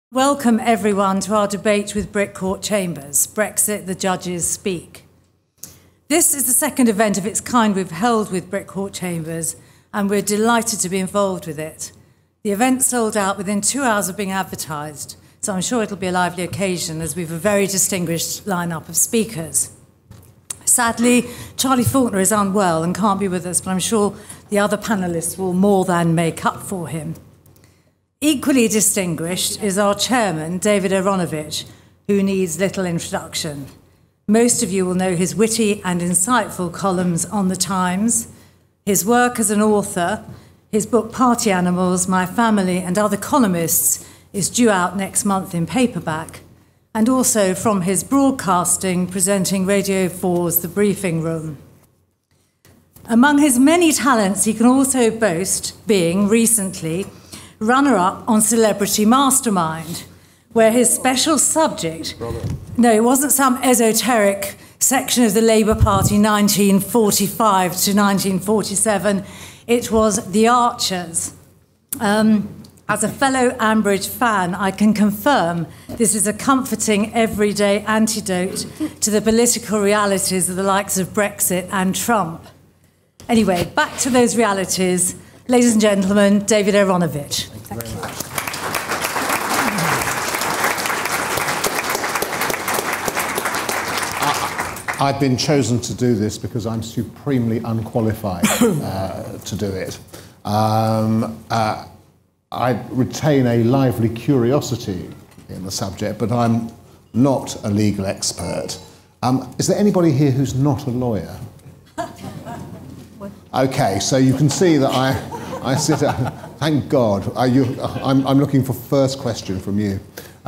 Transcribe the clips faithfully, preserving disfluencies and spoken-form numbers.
Welcome everyone to our debate with Brick Court Chambers, Brexit, the Judges Speak. This is the second event of its kind we've held with Brick Court Chambers, and we're delighted to be involved with it. The event sold out within two hours of being advertised, so I'm sure it'll be a lively occasion as we've a very distinguished lineup of speakers. Sadly, Charlie Faulkner is unwell and can't be with us, but I'm sure the other panellists will more than make up for him. Equally distinguished is our chairman, David Aaronovitch, who needs little introduction. Most of you will know his witty and insightful columns on The Times, his work as an author, his book Party Animals, My Family and Other Columnists is due out next month in paperback, and also from his broadcasting presenting Radio four's The Briefing Room. Among his many talents, he can also boast being, recently, runner-up on Celebrity Mastermind, where his special subject, no, it wasn't some esoteric section of the Labour Party nineteen forty-five to nineteen forty-seven, it was The Archers. Um, as a fellow Ambridge fan, I can confirm this is a comforting everyday antidote to the political realities of the likes of Brexit and Trump. Anyway, back to those realities. Ladies and gentlemen, David Aaronovitch. Thank you very much. I've been chosen to do this because I'm supremely unqualified uh, to do it. Um, uh, I retain a lively curiosity in the subject, but I'm not a legal expert. Um, is there anybody here who's not a lawyer? Okay, so you can see that I, I sit. Thank God. I, you, I'm, I'm looking for first question from you.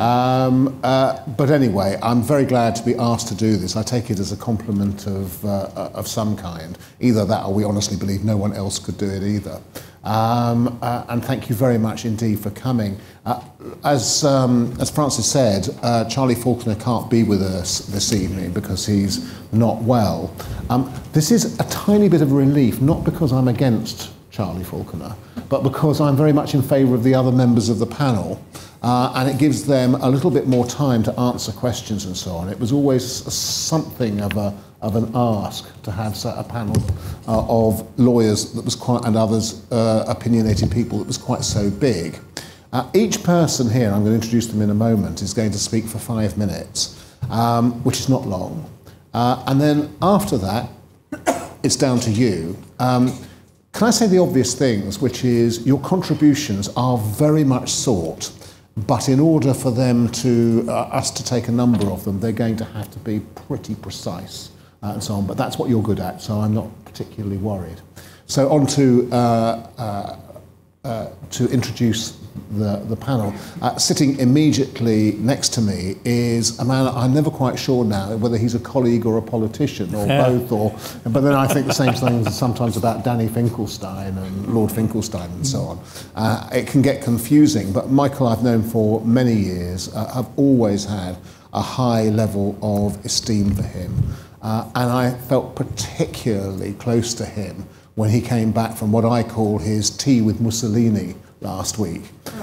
Um, uh, but anyway, I'm very glad to be asked to do this. I take it as a compliment of uh, of some kind. Either that, or we honestly believe no one else could do it either. Um, uh, and thank you very much indeed for coming. Uh, as um, as Francis said, uh, Charlie Faulkner can't be with us this evening because he's not well. Um, this is a tiny bit of relief, not because I'm against Charlie Faulkner, but because I'm very much in favour of the other members of the panel, uh, and it gives them a little bit more time to answer questions and so on. It was always something of a of an ask to have a panel uh, of lawyers that was quite, and others uh, opinionated people that was quite so big. Uh, each person here, I'm going to introduce them in a moment, is going to speak for five minutes, um, which is not long. Uh, and then after that, it's down to you. Um, can I say the obvious things, which is your contributions are very much sought, but in order for them to, uh, us to take a number of them, they're going to have to be pretty precise. Uh, and so on, but that's what you're good at, so I'm not particularly worried. So on to uh, uh, uh, to introduce the the panel. Uh, sitting immediately next to me is a man I'm never quite sure now whether he's a colleague or a politician or yeah. both. Or but then I think the same things sometimes about Danny Finkelstein and Lord Finkelstein and so on. Uh, it can get confusing. But Michael, I've known for many years. Uh, I've always had a high level of esteem for him. Uh, and I felt particularly close to him when he came back from what I call his tea with Mussolini last week.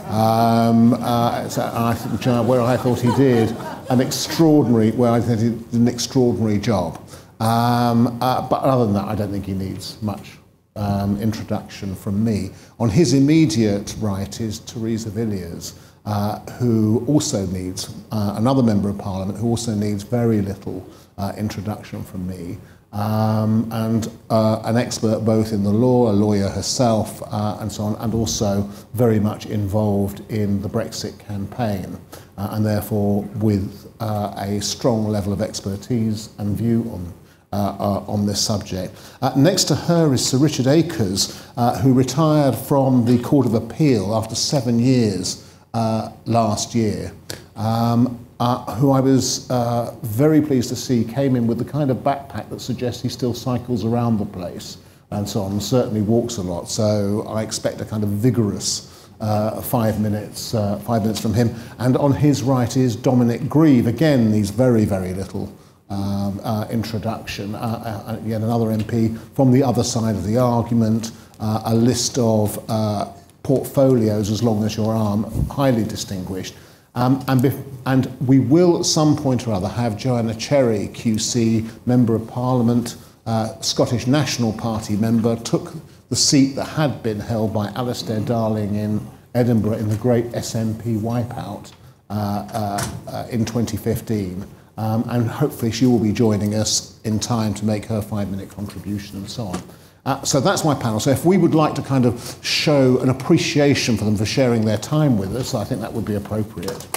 Um, uh, so I think, where I thought he did an extraordinary, where I think he did an extraordinary job. Um, uh, but other than that, I don't think he needs much um, introduction from me. On his immediate right is Theresa Villiers, uh, who also needs uh, another member of Parliament who also needs very little Uh, introduction from me, um, and uh, an expert both in the law, a lawyer herself, uh, and so on, and also very much involved in the Brexit campaign, uh, and therefore with uh, a strong level of expertise and view on uh, uh, on this subject. Uh, next to her is Sir Richard Aikens, uh, who retired from the Court of Appeal after seven years uh, last year. Um, Uh, who I was uh, very pleased to see came in with the kind of backpack that suggests he still cycles around the place and so on, and certainly walks a lot. So I expect a kind of vigorous uh, five minutes, uh, five minutes from him. And on his right is Dominic Grieve. Again, needs very, very little um, uh, introduction. Uh, uh, yet another M P from the other side of the argument, uh, a list of uh, portfolios as long as your arm, highly distinguished. Um, and, bef and we will at some point or other have Joanna Cherry Q C, Member of Parliament, uh, Scottish National Party member, took the seat that had been held by Alistair Darling in Edinburgh in the great S N P wipeout uh, uh, uh, in twenty fifteen. Um, and hopefully she will be joining us in time to make her five-minute contribution and so on. Uh, so that's my panel. So if we would like to kind of show an appreciation for them for sharing their time with us, I think that would be appropriate.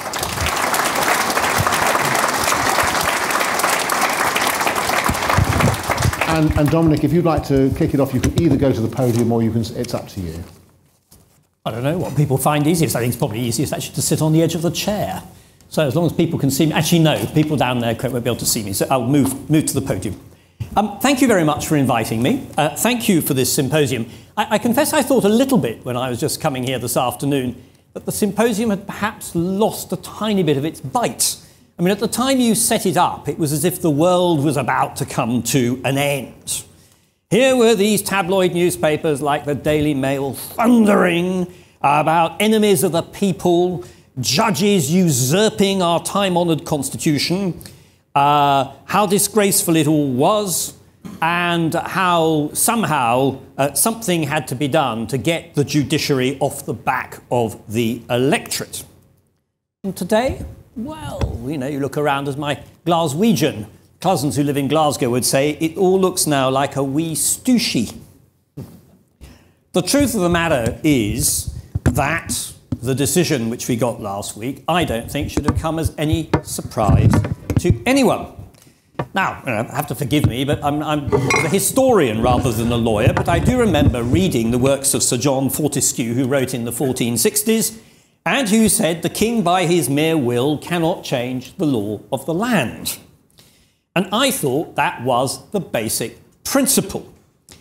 And, and Dominic, if you'd like to kick it off, you can either go to the podium or you can, it's up to you. I don't know what people find easiest. I think it's probably easiest actually to sit on the edge of the chair. So as long as people can see me, actually no, people down there won't be able to see me, so I'll move, move to the podium. Um, thank you very much for inviting me. Uh, thank you for this symposium. I, I confess I thought a little bit when I was just coming here this afternoon that the symposium had perhaps lost a tiny bit of its bite. I mean, at the time you set it up, it was as if the world was about to come to an end. Here were these tabloid newspapers like the Daily Mail thundering about enemies of the people, judges usurping our time-honoured constitution, uh, how disgraceful it all was, and how somehow uh, something had to be done to get the judiciary off the back of the electorate. And today, well, you know, you look around, as my Glaswegian cousins who live in Glasgow would say, it all looks now like a wee stooshy. The truth of the matter is that the decision which we got last week, I don't think should have come as any surprise to anyone. Now, you know, have to forgive me, but I'm, I'm a historian rather than a lawyer, but I do remember reading the works of Sir John Fortescue, who wrote in the fourteen sixties, and who said the king by his mere will cannot change the law of the land. And I thought that was the basic principle.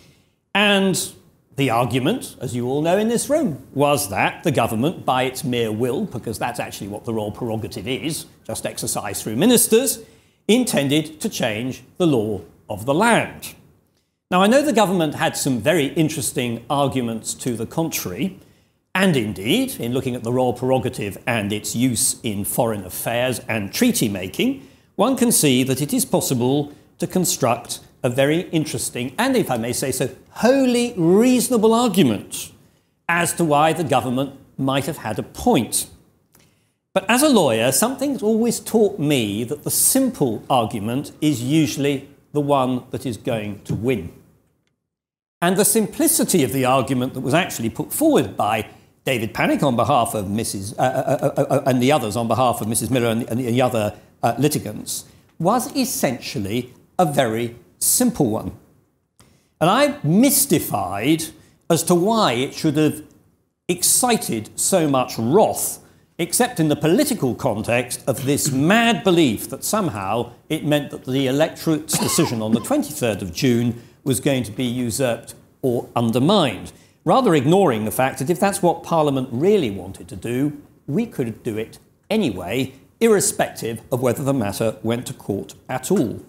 And the argument, as you all know in this room, was that the government, by its mere will, because that's actually what the royal prerogative is, just exercised through ministers, intended to change the law of the land. Now, I know the government had some very interesting arguments to the contrary, and indeed, in looking at the royal prerogative and its use in foreign affairs and treaty making, one can see that it is possible to construct a very interesting, and if I may say so, wholly reasonable argument as to why the government might have had a point. But as a lawyer, something's always taught me that the simple argument is usually the one that is going to win. And the simplicity of the argument that was actually put forward by David Pannick on behalf of Missus Uh, uh, uh, uh, and the others on behalf of Missus Miller and the, and the other uh, litigants was essentially a very simple one. And I'm mystified as to why it should have excited so much wrath, except in the political context of this mad belief that somehow it meant that the electorate's decision on the twenty-third of June was going to be usurped or undermined, rather ignoring the fact that if that's what Parliament really wanted to do, we could do it anyway, irrespective of whether the matter went to court at all.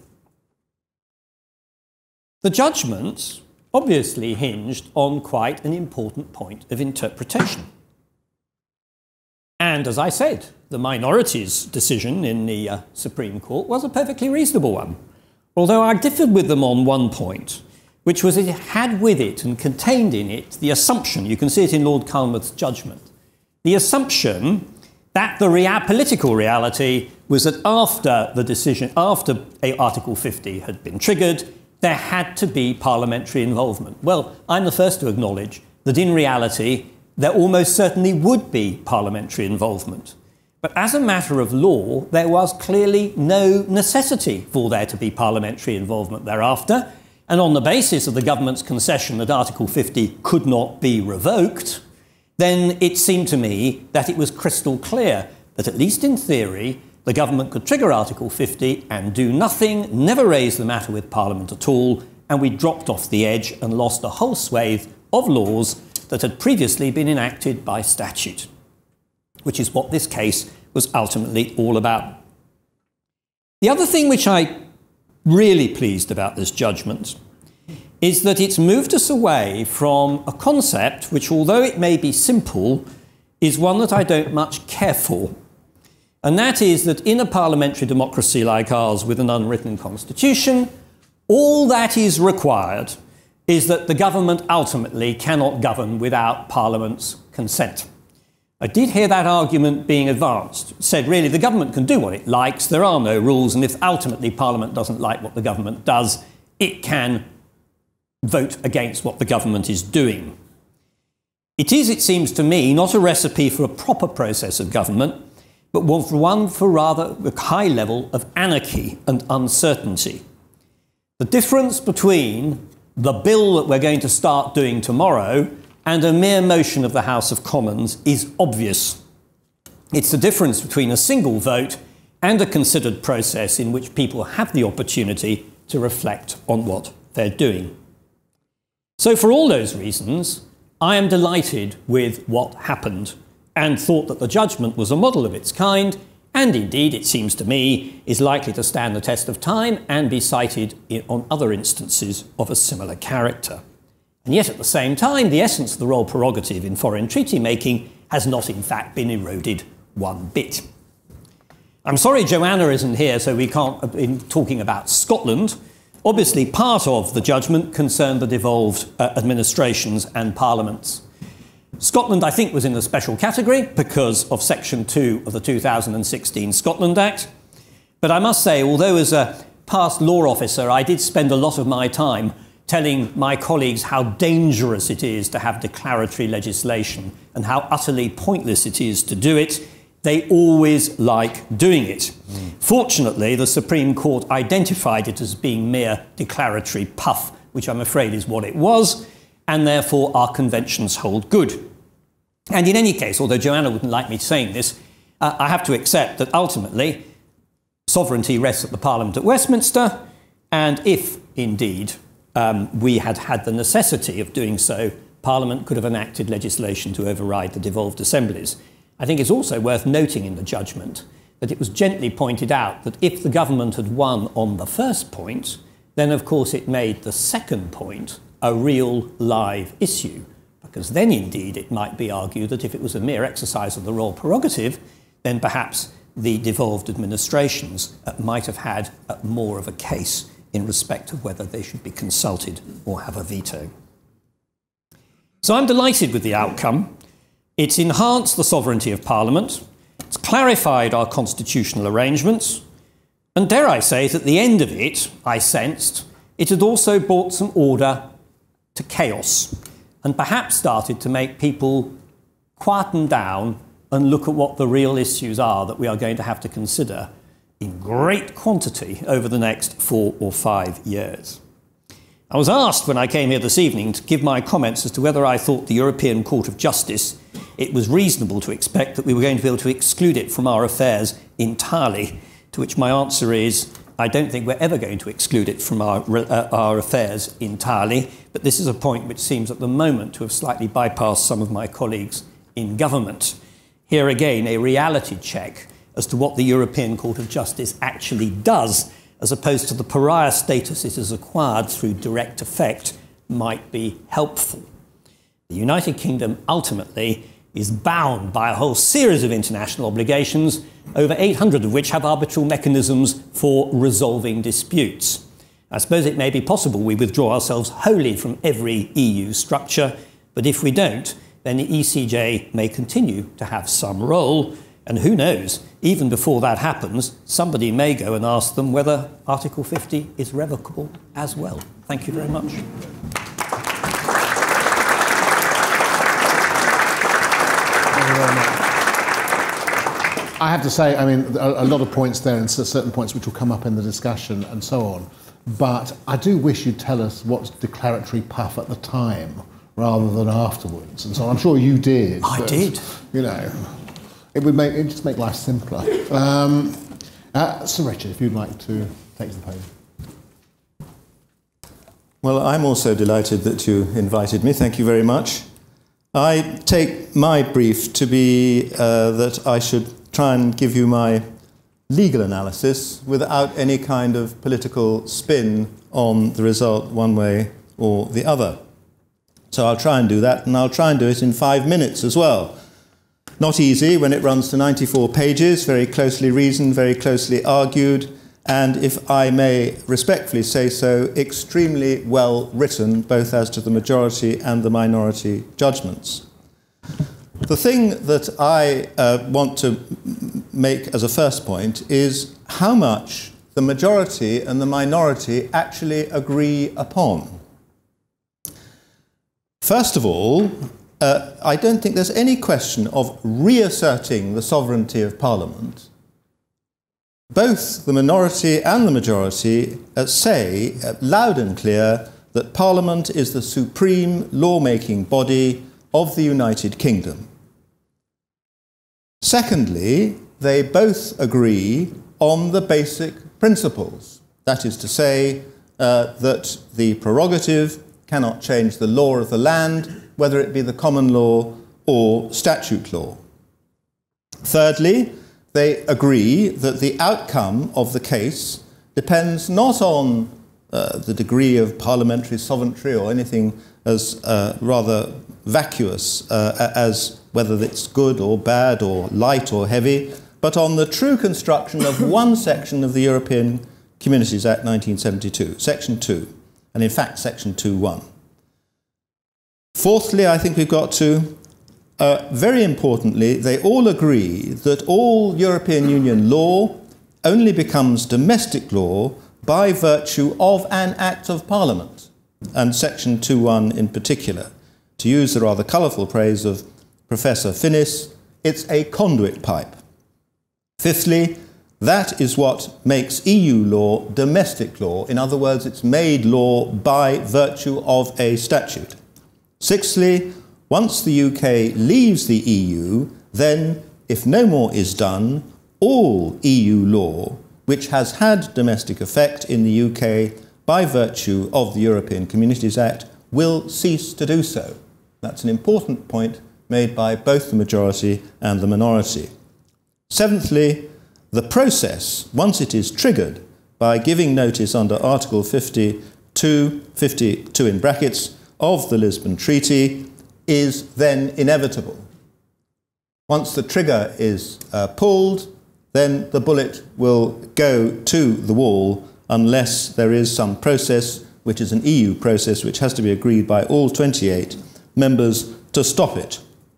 The judgment obviously hinged on quite an important point of interpretation. And as I said, the minority's decision in the uh, Supreme Court was a perfectly reasonable one, although I differed with them on one point, which was it had with it and contained in it the assumption, you can see it in Lord Culmouth's judgment, the assumption that the rea- political reality was that after the decision, after Article fifty had been triggered, there had to be parliamentary involvement. Well, I'm the first to acknowledge that in reality, there almost certainly would be parliamentary involvement. But as a matter of law, there was clearly no necessity for there to be parliamentary involvement thereafter. And on the basis of the government's concession that Article fifty could not be revoked, then it seemed to me that it was crystal clear that, at least in theory, the government could trigger Article fifty and do nothing, never raise the matter with Parliament at all, and we dropped off the edge and lost a whole swathe of laws that had previously been enacted by statute, which is what this case was ultimately all about. The other thing which I really pleased about this judgment is that it's moved us away from a concept which, although it may be simple, is one that I don't much care for. And that is that in a parliamentary democracy like ours with an unwritten constitution, all that is required is that the government ultimately cannot govern without Parliament's consent. I did hear that argument being advanced. It said, really, the government can do what it likes, there are no rules, and if ultimately Parliament doesn't like what the government does, it can vote against what the government is doing. It is, it seems to me, not a recipe for a proper process of government, but one for rather a high level of anarchy and uncertainty. The difference between the bill that we're going to start doing tomorrow and a mere motion of the House of Commons is obvious. It's the difference between a single vote and a considered process in which people have the opportunity to reflect on what they're doing. So for all those reasons, I am delighted with what happened and thought that the judgment was a model of its kind, and indeed, it seems to me, is likely to stand the test of time and be cited in, on other instances of a similar character. And yet at the same time, the essence of the royal prerogative in foreign treaty making has not in fact been eroded one bit. I'm sorry Joanna isn't here, so we can't be talking about Scotland. Obviously, part of the judgment concerned the devolved uh, administrations and parliaments. Scotland, I think, was in the special category because of Section two of the two thousand sixteen Scotland Act. But I must say, although as a past law officer, I did spend a lot of my time telling my colleagues how dangerous it is to have declaratory legislation and how utterly pointless it is to do it, they always like doing it. Mm. Fortunately, the Supreme Court identified it as being mere declaratory puff, which I'm afraid is what it was, and therefore our conventions hold good. And in any case, although Joanna wouldn't like me saying this, uh, I have to accept that ultimately sovereignty rests at the Parliament at Westminster, and if indeed um, we had had the necessity of doing so, Parliament could have enacted legislation to override the devolved assemblies. I think it's also worth noting in the judgment that it was gently pointed out that if the government had won on the first point, then of course it made the second point a real live issue, because then indeed it might be argued that if it was a mere exercise of the royal prerogative, then perhaps the devolved administrations uh, might have had uh, more of a case in respect of whether they should be consulted or have a veto. So I'm delighted with the outcome. It's enhanced the sovereignty of Parliament, it's clarified our constitutional arrangements, and dare I say that at the end of it, I sensed, it had also brought some order to chaos, and perhaps started to make people quieten down and look at what the real issues are that we are going to have to consider in great quantity over the next four or five years. I was asked when I came here this evening to give my comments as to whether I thought the European Court of Justice, it was reasonable to expect that we were going to be able to exclude it from our affairs entirely, to which my answer is, I don't think we're ever going to exclude it from our, uh, our affairs entirely, but this is a point which seems at the moment to have slightly bypassed some of my colleagues in government. Here again, a reality check as to what the European Court of Justice actually does, as opposed to the pariah status it has acquired through direct effect, might be helpful. The United Kingdom ultimately is bound by a whole series of international obligations, over eight hundred of which have arbitral mechanisms for resolving disputes. I suppose it may be possible we withdraw ourselves wholly from every E U structure, but if we don't, then the E C J may continue to have some role, and who knows, even before that happens, somebody may go and ask them whether Article fifty is revocable as well. Thank you very much. I have to say, I mean, a, a lot of points there and certain points which will come up in the discussion and so on, but I do wish you'd tell us what's declaratory puff at the time rather than afterwards. And so I'm sure you did. I but, did. You know, it would make it just make life simpler. Um, uh, Sir Richard, if you'd like to take the podium. Well, I'm also delighted that you invited me. Thank you very much. I take my brief to be uh, that I should try and give you my legal analysis without any kind of political spin on the result one way or the other. So I'll try and do that, and I'll try and do it in five minutes as well. Not easy when it runs to ninety-four pages, very closely reasoned, very closely argued, and if I may respectfully say so, extremely well written, both as to the majority and the minority judgments. The thing that I uh, want to make as a first point is how much the majority and the minority actually agree upon. First of all, uh, I don't think there's any question of reasserting the sovereignty of Parliament. Both the minority and the majority uh, say uh, loud and clear that Parliament is the supreme lawmaking body of the United Kingdom. Secondly, they both agree on the basic principles. That is to say, uh, that the prerogative cannot change the law of the land, whether it be the common law or statute law. Thirdly, they agree that the outcome of the case depends not on uh, the degree of parliamentary sovereignty or anything as uh, rather vacuous uh, as whether it's good or bad or light or heavy, but on the true construction of one section of the European Communities Act nineteen seventy-two, Section two, and in fact Section two point one. Fourthly, I think we've got to, uh, very importantly, they all agree that all European Union law only becomes domestic law by virtue of an Act of Parliament, and Section two point one in particular. To use the rather colourful phrase of Professor Finnis, it's a conduit pipe. Fifthly, that is what makes E U law domestic law. In other words, it's made law by virtue of a statute. Sixthly, once the U K leaves the E U, then, if no more is done, all E U law which has had domestic effect in the U K by virtue of the European Communities Act will cease to do so. That's an important point made by both the majority and the minority. Seventhly, the process, once it is triggered by giving notice under Article fifty-two, fifty-two in brackets, of the Lisbon Treaty, is then inevitable. Once the trigger is uh, pulled, then the bullet will go to the wall unless there is some process, which is an E U process, which has to be agreed by all twenty-eight members to stop it.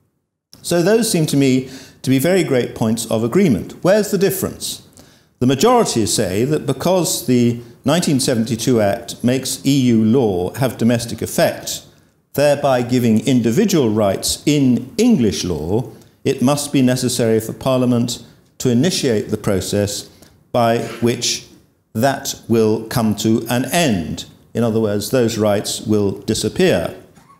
So those seem to me to be very great points of agreement. Where's the difference? The majority say that because the nineteen seventy-two Act makes E U law have domestic effect, thereby giving individual rights in English law, it must be necessary for Parliament to initiate the process by which that will come to an end. In other words, those rights will disappear.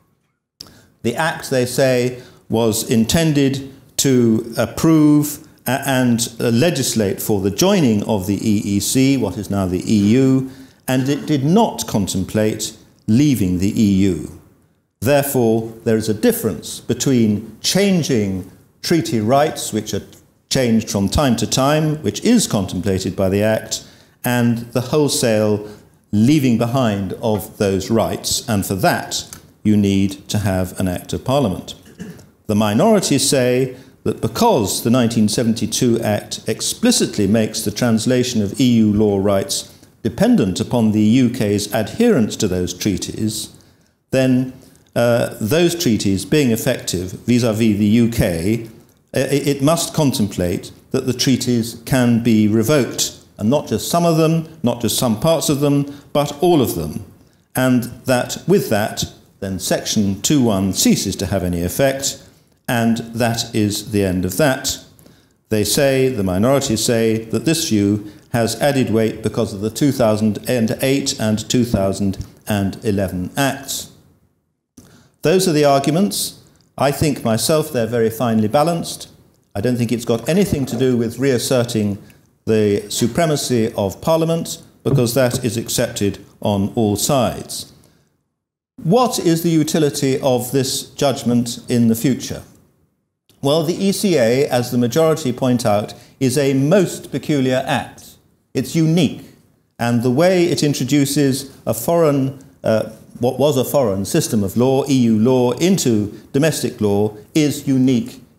The Act, they say, was intended to approve and legislate for the joining of the E E C, what is now the E U, and it did not contemplate leaving the E U. Therefore, there is a difference between changing treaty rights, which are changed from time to time, which is contemplated by the Act, and the wholesale leaving behind of those rights, and for that you need to have an Act of Parliament. The minority say that because the nineteen seventy-two Act explicitly makes the translation of E U law rights dependent upon the U K's adherence to those treaties, then uh, those treaties being effective vis-à-vis the U K, it, it must contemplate that the treaties can be revoked, and not just some of them, not just some parts of them, but all of them, and that with that, then Section two point one ceases to have any effect, and that is the end of that. They say, the minority say, that this view has added weight because of the two thousand eight and two thousand eleven Acts. Those are the arguments. I think myself they're very finely balanced. I don't think it's got anything to do with reasserting the supremacy of Parliament, because that is accepted on all sides. What is the utility of this judgment in the future? Well, the E C A, as the majority point out, is a most peculiar act. It's unique, and the way it introduces a foreign, uh, what was a foreign system of law, E U law, into domestic law is unique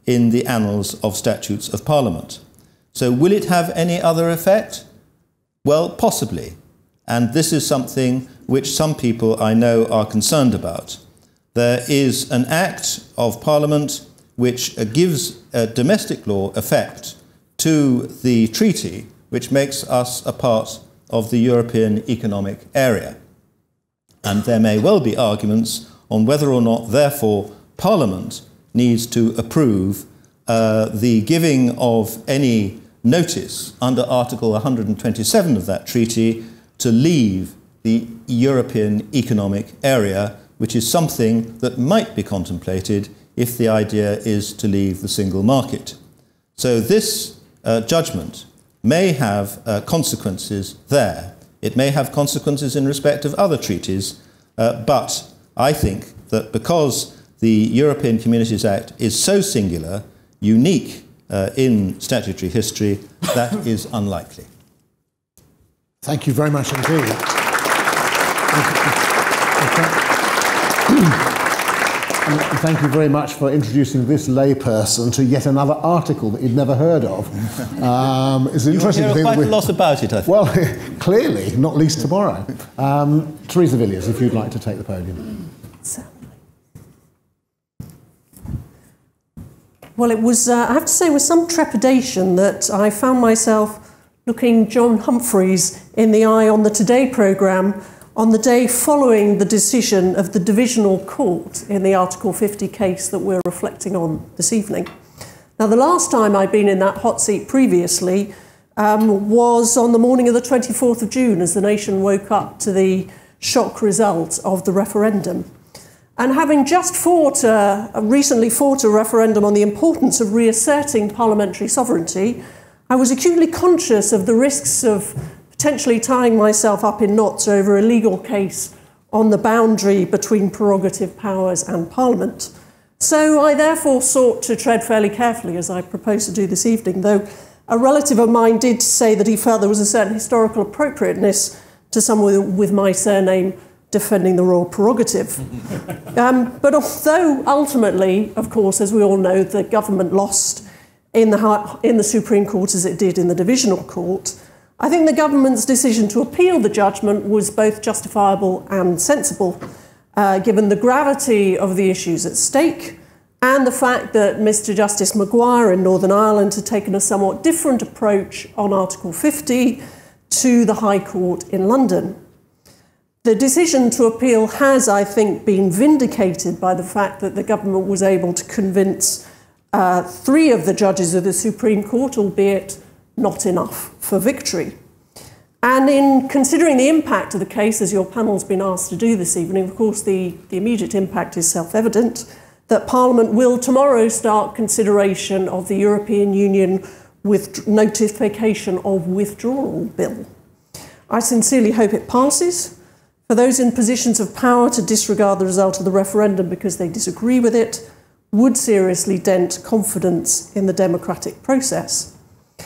in the annals of statutes of Parliament. So will it have any other effect? Well, possibly. And this is something which some people I know are concerned about. There is an Act of Parliament which uh, gives uh, domestic law effect to the treaty which makes us a part of the European Economic Area. And there may well be arguments on whether or not, therefore, Parliament needs to approve uh, the giving of any notice under Article one hundred twenty-seven of that treaty to leave the European Economic Area, which is something that might be contemplated if the idea is to leave the single market. So this uh, judgment may have uh, consequences there. It may have consequences in respect of other treaties, uh, but I think that because the European Communities Act is so singular, unique uh, in statutory history, that is unlikely. Thank you very much indeed. And thank you very much for introducing this layperson to yet another article that you'd never heard of. Um, it's an interesting You'll hear thing. quite that a lot about it, I think. Well, clearly, not least tomorrow. Um, Theresa Villiers, if you'd like to take the podium. Well, it was, uh, I have to say, with some trepidation that I found myself looking John Humphreys in the eye on the Today programme on the day following the decision of the Divisional Court in the Article fifty case that we're reflecting on this evening. Now, the last time I'd been in that hot seat previously um, was on the morning of the twenty-fourth of June as the nation woke up to the shock result of the referendum. And having just fought, uh, recently fought a referendum on the importance of reasserting parliamentary sovereignty, I was acutely conscious of the risks of potentially tying myself up in knots over a legal case on the boundary between prerogative powers and Parliament. So I therefore sought to tread fairly carefully, as I propose to do this evening, though a relative of mine did say that he felt there was a certain historical appropriateness to someone with my surname defending the royal prerogative. um, but although ultimately, of course, as we all know, the government lost in the, in the Supreme Court as it did in the Divisional Court, I think the government's decision to appeal the judgment was both justifiable and sensible, uh, given the gravity of the issues at stake and the fact that Mister Justice Maguire in Northern Ireland had taken a somewhat different approach on Article fifty to the High Court in London. The decision to appeal has, I think, been vindicated by the fact that the government was able to convince uh, three of the judges of the Supreme Court, albeit not enough for victory. And in considering the impact of the case, as your panel's been asked to do this evening, of course, the, the immediate impact is self-evident, that Parliament will tomorrow start consideration of the European Union with notification of withdrawal bill. I sincerely hope it passes. For those in positions of power to disregard the result of the referendum because they disagree with it would seriously dent confidence in the democratic process.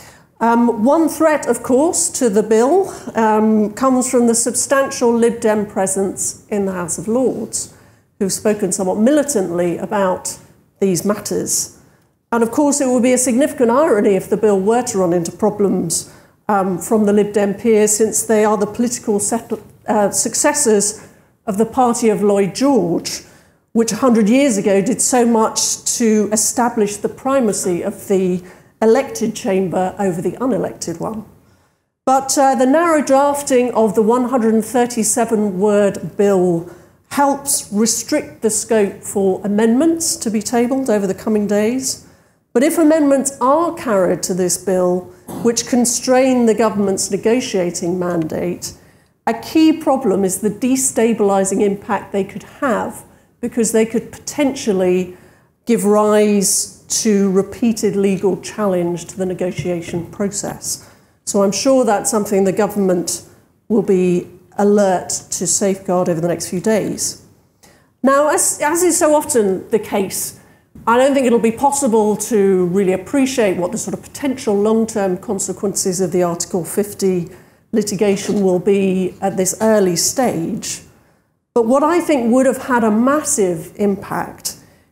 Um, one threat, of course, to the bill um, comes from the substantial Lib Dem presence in the House of Lords, who've spoken somewhat militantly about these matters. And of course, it would be a significant irony if the bill were to run into problems um, from the Lib Dem peers, since they are the political settle Uh, successors of the party of Lloyd George, which one hundred years ago did so much to establish the primacy of the elected chamber over the unelected one. But uh, the narrow drafting of the one hundred thirty-seven word bill helps restrict the scope for amendments to be tabled over the coming days. But if amendments are carried to this bill, which constrain the government's negotiating mandate, a key problem is the destabilising impact they could have, because they could potentially give rise to repeated legal challenge to the negotiation process. So I'm sure that's something the government will be alert to safeguard over the next few days. Now, as, as is so often the case, I don't think it'll be possible to really appreciate what the sort of potential long-term consequences of the Article fifty litigation will be at this early stage. But what I think would have had a massive impact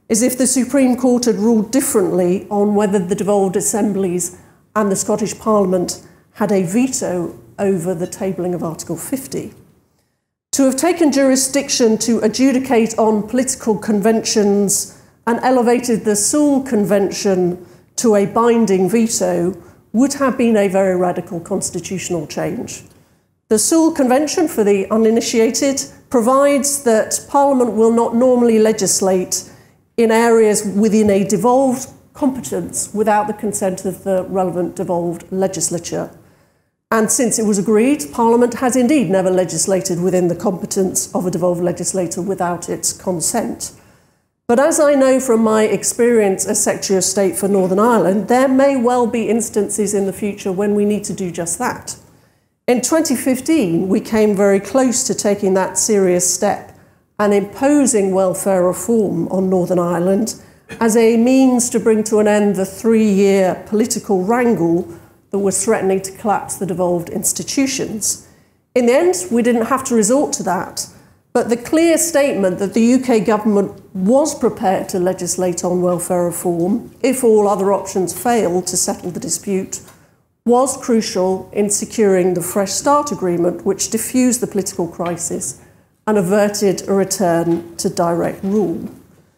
is if the Supreme Court had ruled differently on whether the devolved assemblies and the Scottish Parliament had a veto over the tabling of Article fifty. To have taken jurisdiction to adjudicate on political conventions and elevated the Sewell Convention to a binding veto would have been a very radical constitutional change. The Sewell Convention, for the uninitiated, provides that Parliament will not normally legislate in areas within a devolved competence without the consent of the relevant devolved legislature. And since it was agreed, Parliament has indeed never legislated within the competence of a devolved legislator without its consent. But as I know from my experience as Secretary of State for Northern Ireland, there may well be instances in the future when we need to do just that. In twenty fifteen, we came very close to taking that serious step and imposing welfare reform on Northern Ireland as a means to bring to an end the three-year political wrangle that was threatening to collapse the devolved institutions. In the end, we didn't have to resort to that, but the clear statement that the U K government was prepared to legislate on welfare reform if all other options failed to settle the dispute was crucial in securing the Fresh Start Agreement, which diffused the political crisis and averted a return to direct rule.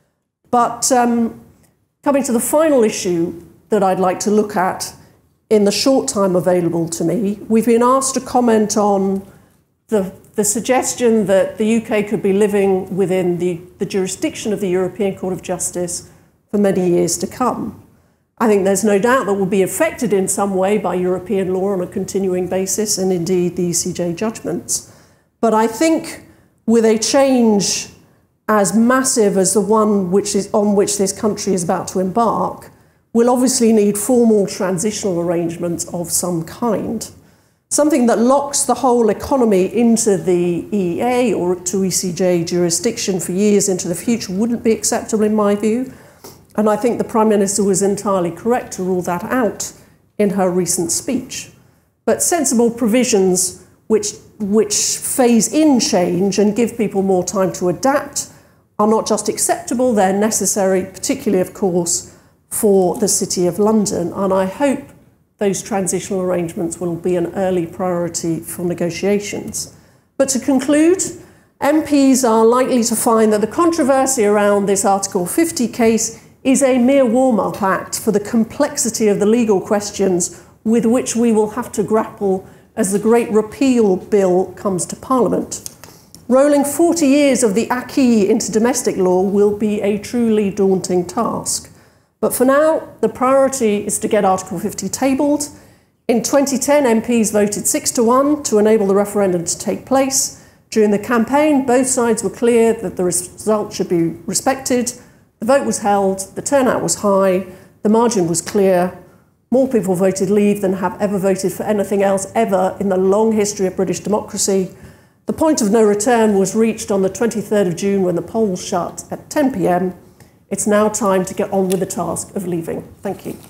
But um, coming to the final issue that I'd like to look at in the short time available to me, we've been asked to comment on the, the suggestion that the U K could be living within the, the jurisdiction of the European Court of Justice for many years to come. I think there's no doubt that we'll be affected in some way by European law on a continuing basis, and indeed the E C J judgments. But I think with a change as massive as the one which is, on which this country is about to embark, we'll obviously need formal transitional arrangements of some kind. Something that locks the whole economy into the E E A or to E C J jurisdiction for years into the future wouldn't be acceptable in my view. And I think the Prime Minister was entirely correct to rule that out in her recent speech. But sensible provisions which, which phase in change and give people more time to adapt are not just acceptable, they're necessary, particularly, of course, for the City of London. And I hope those transitional arrangements will be an early priority for negotiations. But to conclude, M Ps are likely to find that the controversy around this Article fifty case is a mere warm-up act for the complexity of the legal questions with which we will have to grapple as the Great Repeal Bill comes to Parliament. Rolling forty years of the acquis into domestic law will be a truly daunting task. But for now, the priority is to get Article fifty tabled. In twenty ten, M Ps voted six to one to enable the referendum to take place. During the campaign, both sides were clear that the result should be respected. The vote was held, the turnout was high, the margin was clear. More people voted Leave than have ever voted for anything else ever in the long history of British democracy. The point of no return was reached on the twenty-third of June when the polls shut at ten p m. It's now time to get on with the task of leaving. Thank you.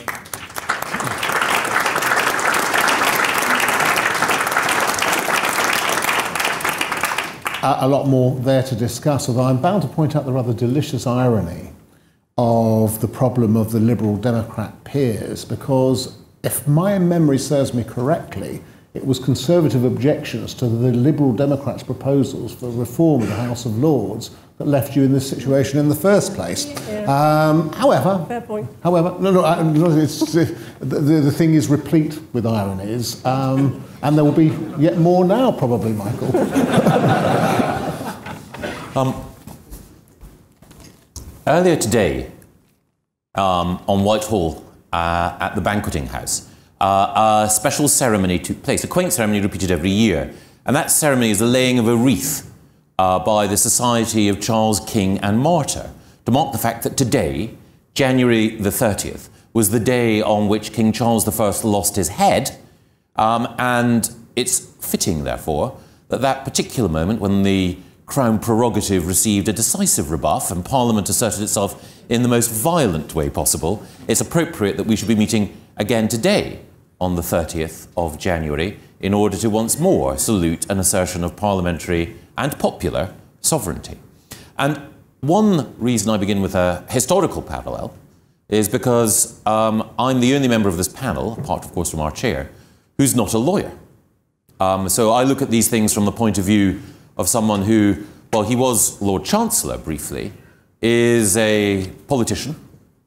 A lot more there to discuss, although I'm bound to point out the rather delicious irony of the problem of the Liberal Democrat peers, because if my memory serves me correctly, it was Conservative objections to the Liberal Democrats' proposals for reform of the House of Lords that left you in this situation in the first place. Yeah. Um, however, Fair point. However, no, no, I, no it's, the, the, the thing is replete with ironies, um, and there will be yet more now, probably, Michael. um, earlier today, um, on Whitehall uh, at the Banqueting House, uh, a special ceremony took place, a quaint ceremony repeated every year, and that ceremony is the laying of a wreath Uh, by the Society of Charles King and Martyr, to mark the fact that today, January the thirtieth, was the day on which King Charles the First lost his head, um, and it's fitting, therefore, that that particular moment when the Crown prerogative received a decisive rebuff and Parliament asserted itself in the most violent way possible, it's appropriate that we should be meeting again today, on the thirtieth of January, in order to once more salute an assertion of parliamentary and popular sovereignty. And one reason I begin with a historical parallel is because um, I'm the only member of this panel, apart of course from our chair, who's not a lawyer. Um, so I look at these things from the point of view of someone who, well, he was Lord Chancellor briefly, is a politician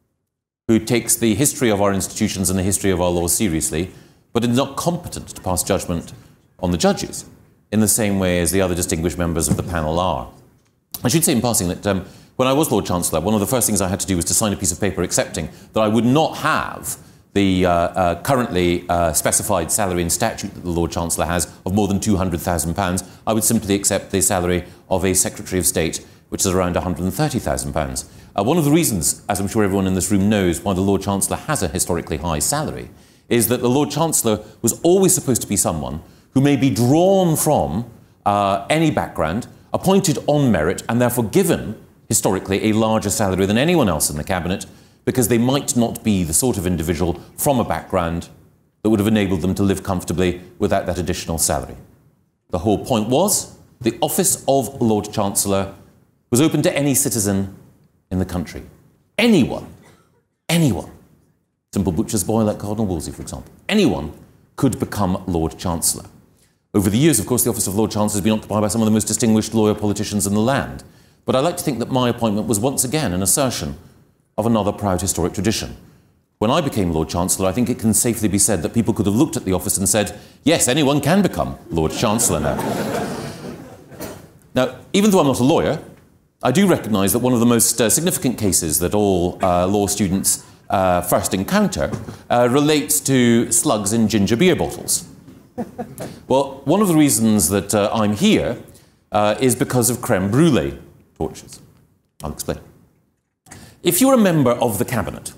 who takes the history of our institutions and the history of our laws seriously, but is not competent to pass judgment on the judges in the same way as the other distinguished members of the panel are. I should say in passing that um, when I was Lord Chancellor, one of the first things I had to do was to sign a piece of paper accepting that I would not have the uh, uh, currently uh, specified salary in statute that the Lord Chancellor has of more than two hundred thousand pounds. I would simply accept the salary of a Secretary of State, which is around one hundred thirty thousand pounds. Uh, one of the reasons, as I'm sure everyone in this room knows, why the Lord Chancellor has a historically high salary is that the Lord Chancellor was always supposed to be someone who may be drawn from uh, any background, appointed on merit, and therefore given, historically, a larger salary than anyone else in the Cabinet, because they might not be the sort of individual from a background that would have enabled them to live comfortably without that additional salary. The whole point was the office of Lord Chancellor was open to any citizen in the country. Anyone, anyone, simple butcher's boy like Cardinal Wolsey, for example, anyone could become Lord Chancellor. Over the years, of course, the office of Lord Chancellor has been occupied by some of the most distinguished lawyer politicians in the land. But I like to think that my appointment was once again an assertion of another proud historic tradition. When I became Lord Chancellor, I think it can safely be said that people could have looked at the office and said, yes, anyone can become Lord Chancellor now. Now, even though I'm not a lawyer, I do recognise that one of the most uh, significant cases that all uh, law students uh, first encounter uh, relates to slugs in ginger beer bottles. Well, one of the reasons that uh, I'm here uh, is because of creme brulee tortures. I'll explain. If you're a member of the Cabinet,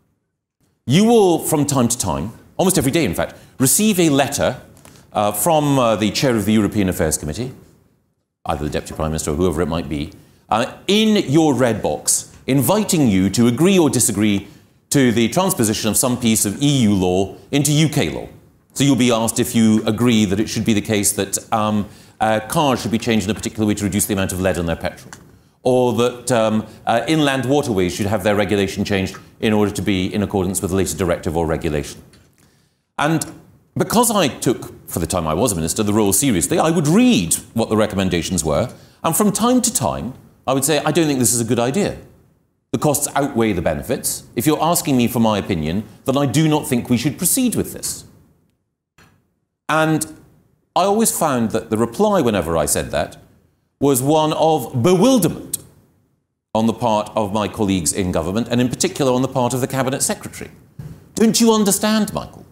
you will, from time to time, almost every day in fact, receive a letter uh, from uh, the Chair of the European Affairs Committee, either the Deputy Prime Minister or whoever it might be, uh, in your red box, inviting you to agree or disagree to the transposition of some piece of E U law into U K law. So you'll be asked if you agree that it should be the case that um, uh, cars should be changed in a particular way to reduce the amount of lead in their petrol, or that um, uh, inland waterways should have their regulation changed in order to be in accordance with the latest directive or regulation. And because I took, for the time I was a minister, the role seriously, I would read what the recommendations were, and from time to time, I would say, I don't think this is a good idea. The costs outweigh the benefits. If you're asking me for my opinion, then I do not think we should proceed with this. And I always found that the reply whenever I said that was one of bewilderment on the part of my colleagues in government, and in particular on the part of the Cabinet Secretary. Don't you understand, Michael?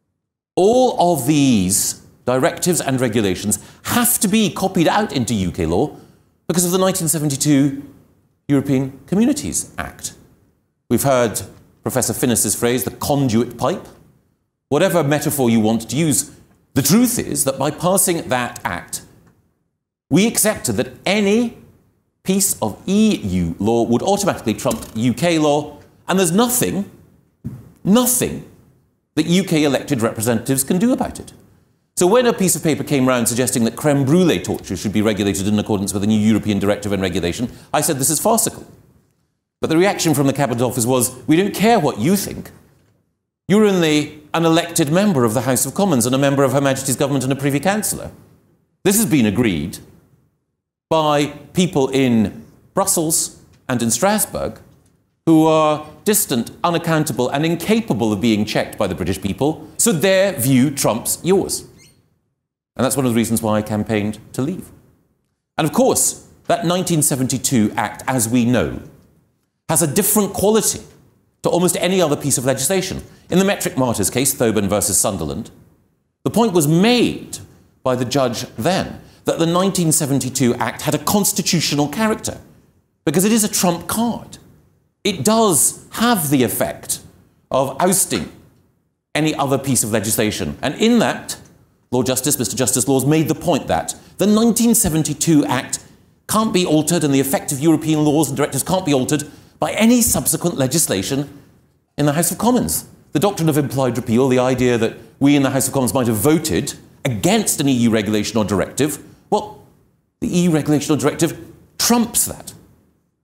All of these directives and regulations have to be copied out into U K law because of the nineteen seventy-two European Communities Act. We've heard Professor Finnis's phrase, the conduit pipe. Whatever metaphor you want to use, the truth is that by passing that act, we accepted that any piece of E U law would automatically trump U K law, and there's nothing, nothing that U K elected representatives can do about it. So when a piece of paper came round suggesting that creme brulee torture should be regulated in accordance with a new European directive and regulation, I said this is farcical. But the reaction from the Cabinet Office was, we don't care what you think. You're only an elected member of the House of Commons and a member of Her Majesty's Government and a Privy Councillor. This has been agreed by people in Brussels and in Strasbourg who are distant, unaccountable and incapable of being checked by the British people, so their view trumps yours. And that's one of the reasons why I campaigned to leave. And of course, that nineteen seventy-two Act, as we know, has a different quality to almost any other piece of legislation. In the Metric Martyrs case, Thoburn versus Sunderland, the point was made by the judge then that the nineteen seventy-two Act had a constitutional character because it is a trump card. It does have the effect of ousting any other piece of legislation. And in that, Lord Justice, Mister Justice Laws made the point that the nineteen seventy-two Act can't be altered and the effect of European laws and directives can't be altered by any subsequent legislation in the House of Commons. The doctrine of implied repeal, the idea that we in the House of Commons might have voted against an E U regulation or directive, well, the E U regulation or directive trumps that.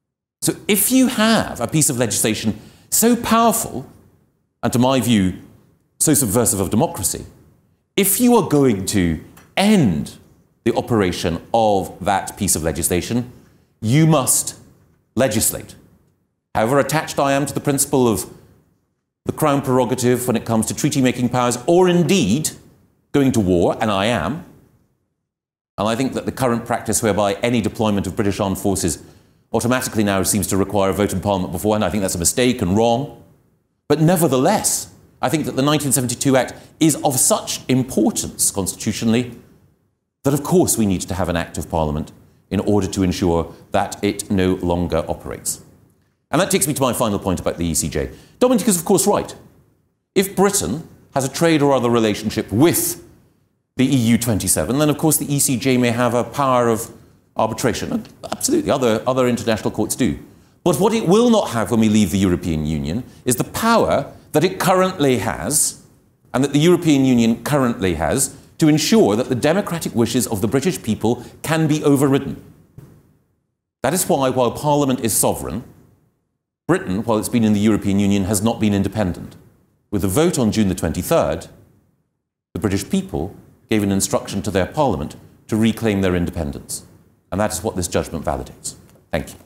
So if you have a piece of legislation so powerful, and to my view, so subversive of democracy, if you are going to end the operation of that piece of legislation, you must legislate. However attached I am to the principle of the Crown prerogative when it comes to treaty-making powers, or indeed going to war, and I am, and I think that the current practice whereby any deployment of British armed forces automatically now seems to require a vote in Parliament beforehand, I think that's a mistake and wrong. But nevertheless, I think that the nineteen seventy-two Act is of such importance constitutionally that of course we need to have an Act of Parliament in order to ensure that it no longer operates. And that takes me to my final point about the E C J. Dominic is of course right. If Britain has a trade or other relationship with the E U twenty-seven, then of course the E C J may have a power of arbitration. Absolutely, other, other international courts do. But what it will not have when we leave the European Union is the power that it currently has, and that the European Union currently has, to ensure that the democratic wishes of the British people can be overridden. That is why, while Parliament is sovereign, Britain, while it's been in the European Union, has not been independent. With the vote on June the twenty-third, the British people gave an instruction to their Parliament to reclaim their independence. And that is what this judgment validates. Thank you.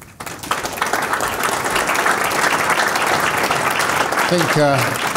I think, uh,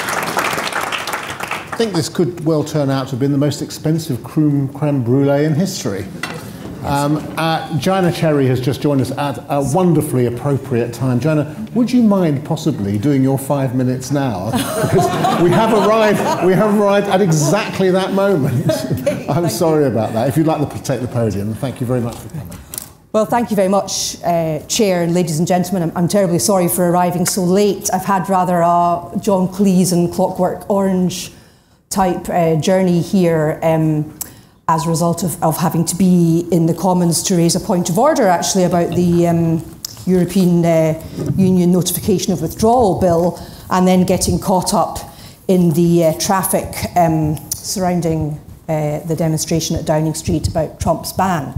I think this could well turn out to have been the most expensive creme, creme brulee in history. Um, uh, Joanna Cherry has just joined us at a wonderfully appropriate time. Joanna, would you mind possibly doing your five minutes now? Because we have arrived, we have arrived at exactly that moment. Okay, I'm sorry you. about that. If you'd like to take the podium, thank you very much for coming. Well, thank you very much, uh, Chair and ladies and gentlemen. I'm, I'm terribly sorry for arriving so late. I've had rather a John Cleese and Clockwork Orange type uh, journey here. Um, as a result of, of having to be in the Commons to raise a point of order, actually, about the um, European uh, Union notification of withdrawal bill, and then getting caught up in the uh, traffic um, surrounding uh, the demonstration at Downing Street about Trump's ban.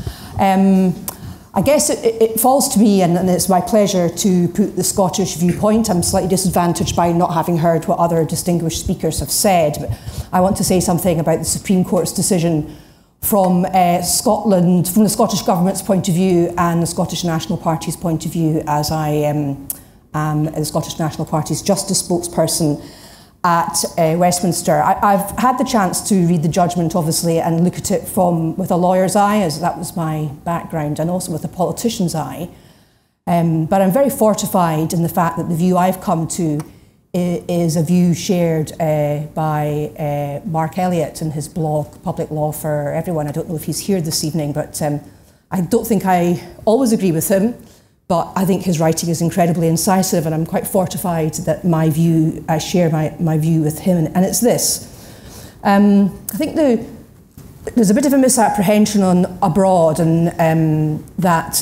Um, I guess it, it falls to me, and, and it's my pleasure to put the Scottish viewpoint. I'm slightly disadvantaged by not having heard what other distinguished speakers have said, but I want to say something about the Supreme Court's decision from uh, Scotland, from the Scottish Government's point of view and the Scottish National Party's point of view, as I um, am the Scottish National Party's Justice spokesperson at uh, Westminster. I, I've had the chance to read the judgment, obviously, and look at it from with a lawyer's eye, as that was my background, and also with a politician's eye. Um, but I'm very fortified in the fact that the view I've come to is, is a view shared uh, by uh, Mark Elliott in his blog, Public Law for Everyone. I don't know if he's here this evening, but um, I don't think I always agree with him. But I think his writing is incredibly incisive, and I'm quite fortified that my view, I share my, my view with him, and it's this. Um, I think the, there's a bit of a misapprehension on abroad, and um, that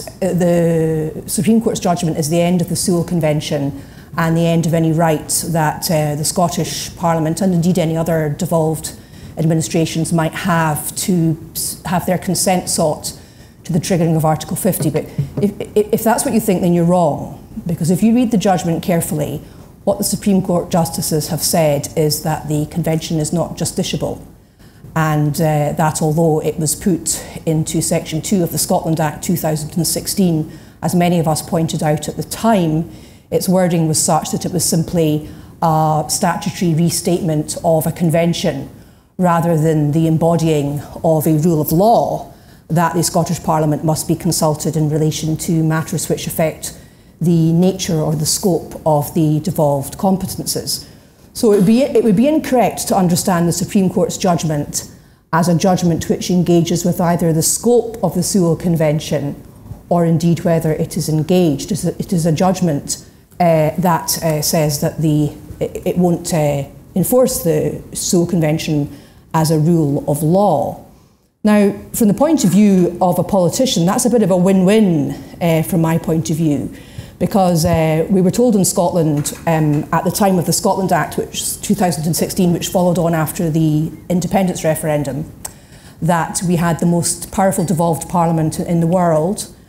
the Supreme Court's judgment is the end of the Sewell Convention and the end of any right that uh, the Scottish Parliament, and indeed any other devolved administrations, might have to have their consent sought to the triggering of Article fifty. But if, if that's what you think, then you're wrong. Because if you read the judgment carefully, what the Supreme Court justices have said is that the convention is not justiciable, and uh, that although it was put into Section two of the Scotland Act two thousand sixteen, as many of us pointed out at the time, its wording was such that it was simply a statutory restatement of a convention rather than the embodying of a rule of law, that the Scottish Parliament must be consulted in relation to matters which affect the nature or the scope of the devolved competences. So it would be, it would be incorrect to understand the Supreme Court's judgment as a judgment which engages with either the scope of the Sewell Convention or indeed whether it is engaged. It is a judgment uh, that uh, says that the, it won't uh, enforce the Sewell Convention as a rule of law. Now, from the point of view of a politician, that's a bit of a win-win uh, from my point of view, because uh, we were told in Scotland um, at the time of the Scotland Act, which was two thousand sixteen, which followed on after the independence referendum, that we had the most powerful devolved parliament in the world,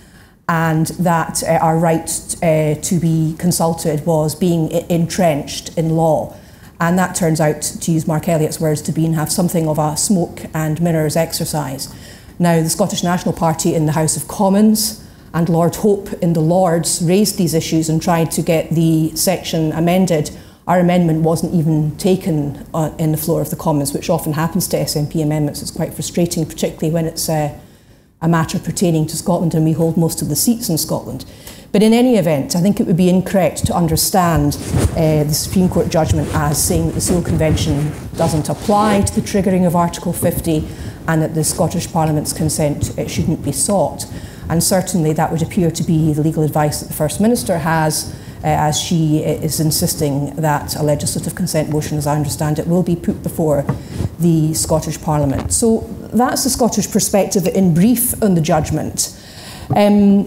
and that uh, our right uh, to be consulted was being entrenched in law. And that turns out, to use Mark Elliott's words, to be and have something of a smoke and mirrors exercise. Now, the Scottish National Party in the House of Commons and Lord Hope in the Lords raised these issues and tried to get the section amended. Our amendment wasn't even taken uh, in the floor of the Commons, which often happens to S N P amendments. It's quite frustrating, particularly when it's uh, a matter pertaining to Scotland and we hold most of the seats in Scotland. But in any event, I think it would be incorrect to understand uh, the Supreme Court judgment as saying that the Seoul Convention doesn't apply to the triggering of Article fifty and that the Scottish Parliament's consent it shouldn't be sought. And certainly that would appear to be the legal advice that the First Minister has, uh, as she is insisting that a legislative consent motion, as I understand it, will be put before the Scottish Parliament. So that's the Scottish perspective in brief on the judgment. Um,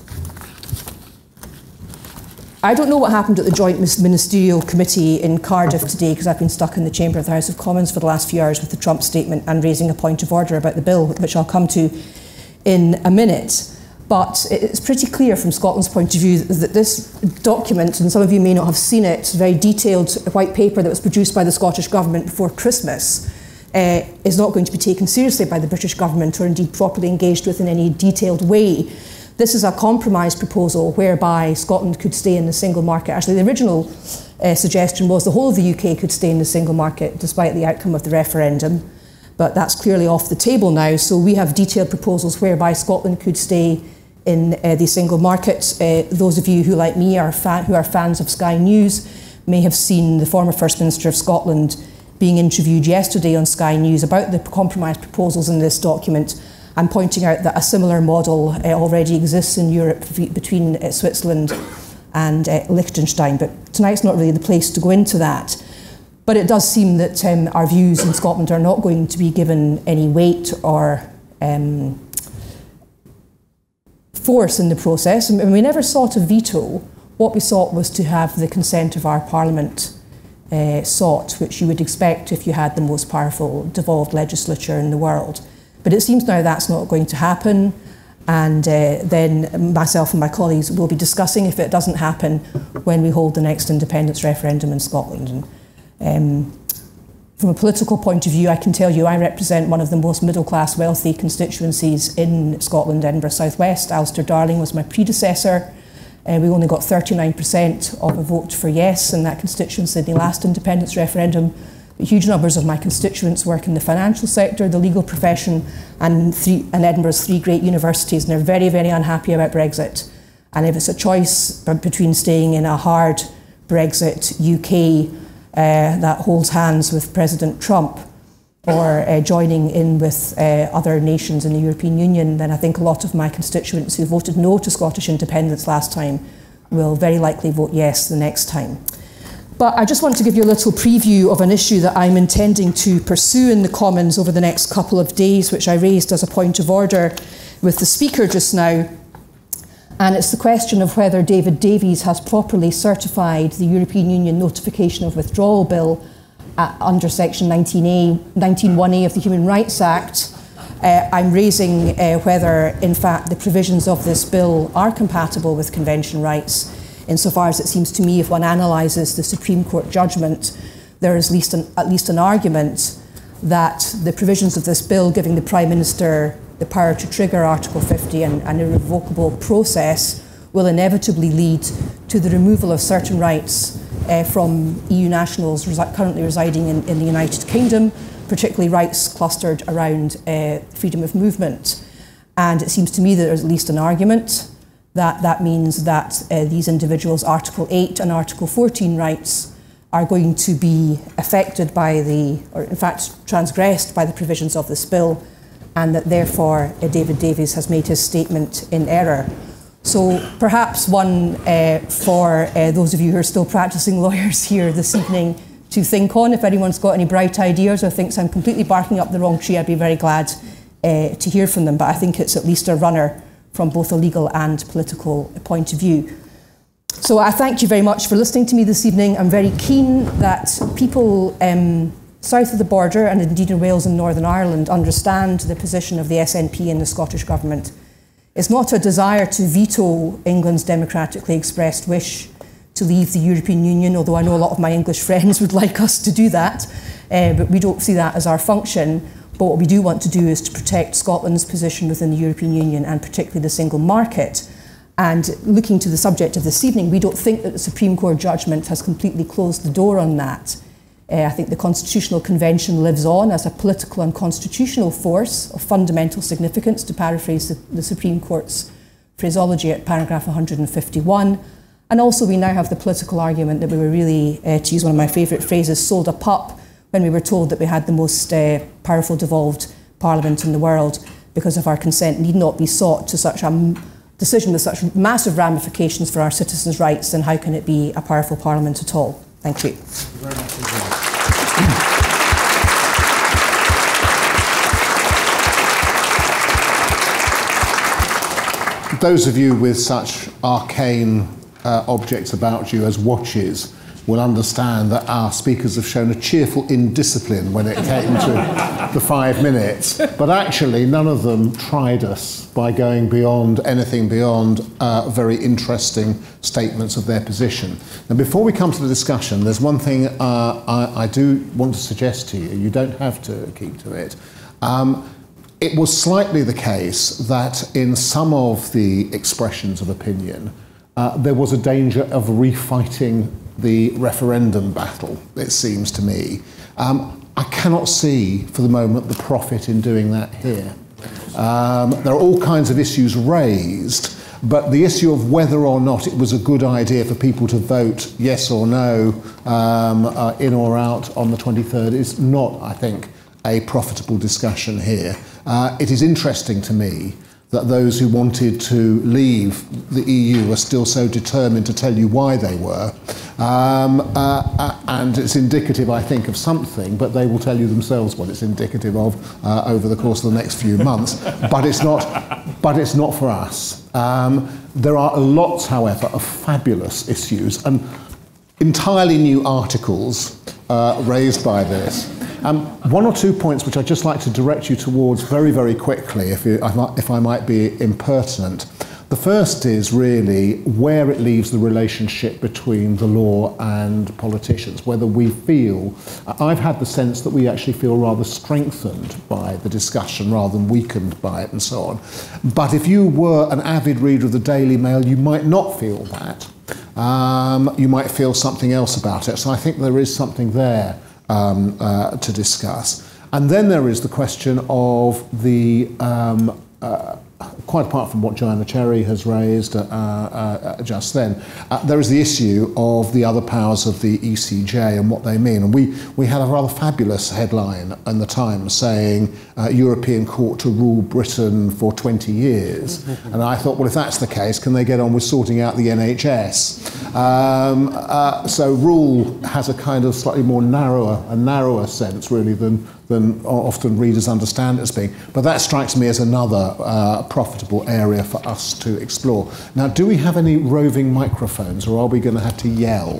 I don't know what happened at the Joint Ministerial Committee in Cardiff today, because I've been stuck in the chamber of the House of Commons for the last few hours with the Trump statement and raising a point of order about the bill, which I'll come to in a minute. But it's pretty clear from Scotland's point of view that this document, and some of you may not have seen it, it's a very detailed white paper that was produced by the Scottish Government before Christmas, uh, is not going to be taken seriously by the British Government or indeed properly engaged with in any detailed way. This is a compromise proposal whereby Scotland could stay in the single market. Actually, the original uh, suggestion was the whole of the U K could stay in the single market despite the outcome of the referendum. But that's clearly off the table now. So we have detailed proposals whereby Scotland could stay in uh, the single market. Uh, those of you who, like me, are fan who are fans of Sky News may have seen the former First Minister of Scotland being interviewed yesterday on Sky News about the compromise proposals in this document, and pointing out that a similar model uh, already exists in Europe between uh, Switzerland and uh, Liechtenstein. But tonight's not really the place to go into that. But it does seem that um, our views in Scotland are not going to be given any weight or um, force in the process. And we never sought a veto. What we sought was to have the consent of our Parliament uh, sought, which you would expect if you had the most powerful devolved legislature in the world. But it seems now that's not going to happen, and uh, then myself and my colleagues will be discussing if it doesn't happen when we hold the next independence referendum in Scotland. And, um, from a political point of view, I can tell you I represent one of the most middle-class wealthy constituencies in Scotland, Edinburgh South West. Alistair Darling was my predecessor. Uh, we only got thirty-nine percent of a vote for yes in that constituency in the last independence referendum. Huge numbers of my constituents work in the financial sector, the legal profession, and, three, and Edinburgh's three great universities, and they're very, very unhappy about Brexit. And if it's a choice between staying in a hard Brexit U K uh, that holds hands with President Trump, or uh, joining in with uh, other nations in the European Union, then I think a lot of my constituents who voted no to Scottish independence last time will very likely vote yes the next time. But I just want to give you a little preview of an issue that I'm intending to pursue in the Commons over the next couple of days, which I raised as a point of order with the Speaker just now. And it's the question of whether David Davies has properly certified the European Union Notification of Withdrawal Bill uh, under Section nineteen A, nineteen one A of the Human Rights Act. Uh, I'm raising uh, whether, in fact, the provisions of this bill are compatible with Convention rights. Insofar as it seems to me, if one analyses the Supreme Court judgment, there is at least an, at least an argument that the provisions of this bill giving the Prime Minister the power to trigger Article fifty and an irrevocable process will inevitably lead to the removal of certain rights uh, from E U nationals resi- currently residing in, in the United Kingdom, particularly rights clustered around uh, freedom of movement. And it seems to me that there's at least an argument that that means that uh, these individuals' Article eight and Article fourteen rights are going to be affected by the, or in fact transgressed by the provisions of this bill, and that therefore uh, David Davies has made his statement in error. So perhaps one uh, for uh, those of you who are still practicing lawyers here this evening to think on. If anyone's got any bright ideas or thinks I'm completely barking up the wrong tree, I'd be very glad uh, to hear from them. But I think it's at least a runner from both a legal and political point of view. So I thank you very much for listening to me this evening. I'm very keen that people um, south of the border, and indeed in Wales and Northern Ireland, understand the position of the S N P and the Scottish Government It's not a desire to veto England's democratically expressed wish to leave the European Union, although I know a lot of my English friends would like us to do that, uh, but we don't see that as our function. But what we do want to do is to protect Scotland's position within the European Union and particularly the single market. And looking to the subject of this evening, we don't think that the Supreme Court judgment has completely closed the door on that. Uh, I think the Constitutional Convention lives on as a political and constitutional force of fundamental significance, to paraphrase the, the Supreme Court's phraseology at paragraph one hundred fifty-one. And also we now have the political argument that we were really, uh, to use one of my favourite phrases, sold a pup when we were told that we had the most uh, powerful devolved parliament in the world, because of our consent need not be sought to such a m- decision with such massive ramifications for our citizens' rights, then how can it be a powerful parliament at all? Thank you. Thank you very much indeed. Those of you with such arcane uh, objects about you as watches will understand that our speakers have shown a cheerful indiscipline when it came to the five minutes. But actually, none of them tried us by going beyond anything beyond uh, very interesting statements of their position. Now, before we come to the discussion, there's one thing uh, I, I do want to suggest to you. You don't have to keep to it. Um, it was slightly the case that in some of the expressions of opinion, uh, there was a danger of refighting the referendum battle, it seems to me. Um, I cannot see for the moment the profit in doing that here. Um, there are all kinds of issues raised, but the issue of whether or not it was a good idea for people to vote yes or no, um, uh, in or out on the twenty-third is not, I think, a profitable discussion here. Uh, it is interesting to me that those who wanted to leave the E U are still so determined to tell you why they were. Um, uh, uh, and it's indicative, I think, of something, but they will tell you themselves what it's indicative of uh, over the course of the next few months. But it's not, but it's not for us. Um, there are lots, however, of fabulous issues and entirely new articles uh, raised by this. Um, one or two points which I'd just like to direct you towards very, very quickly, if, you, if I might be impertinent. The first is really where it leaves the relationship between the law and politicians, whether we feel, I've had the sense that we actually feel rather strengthened by the discussion rather than weakened by it and so on. But if you were an avid reader of the Daily Mail, you might not feel that. Um, you might feel something else about it. So I think there is something there Um, uh, to discuss. And then there is the question of the, um, uh, quite apart from what Joanna Cherry has raised uh, uh, just then, uh, there is the issue of the other powers of the E C J and what they mean. And we, we had a rather fabulous headline in the Times saying uh, European Court to rule Britain for twenty years. And I thought, well, if that's the case, can they get on with sorting out the N H S? Um, uh, so rule has a kind of slightly more narrower, a narrower sense really than, than often readers understand it as being. But that strikes me as another uh, profitable area for us to explore. Now, do we have any roving microphones, or are we going to have to yell?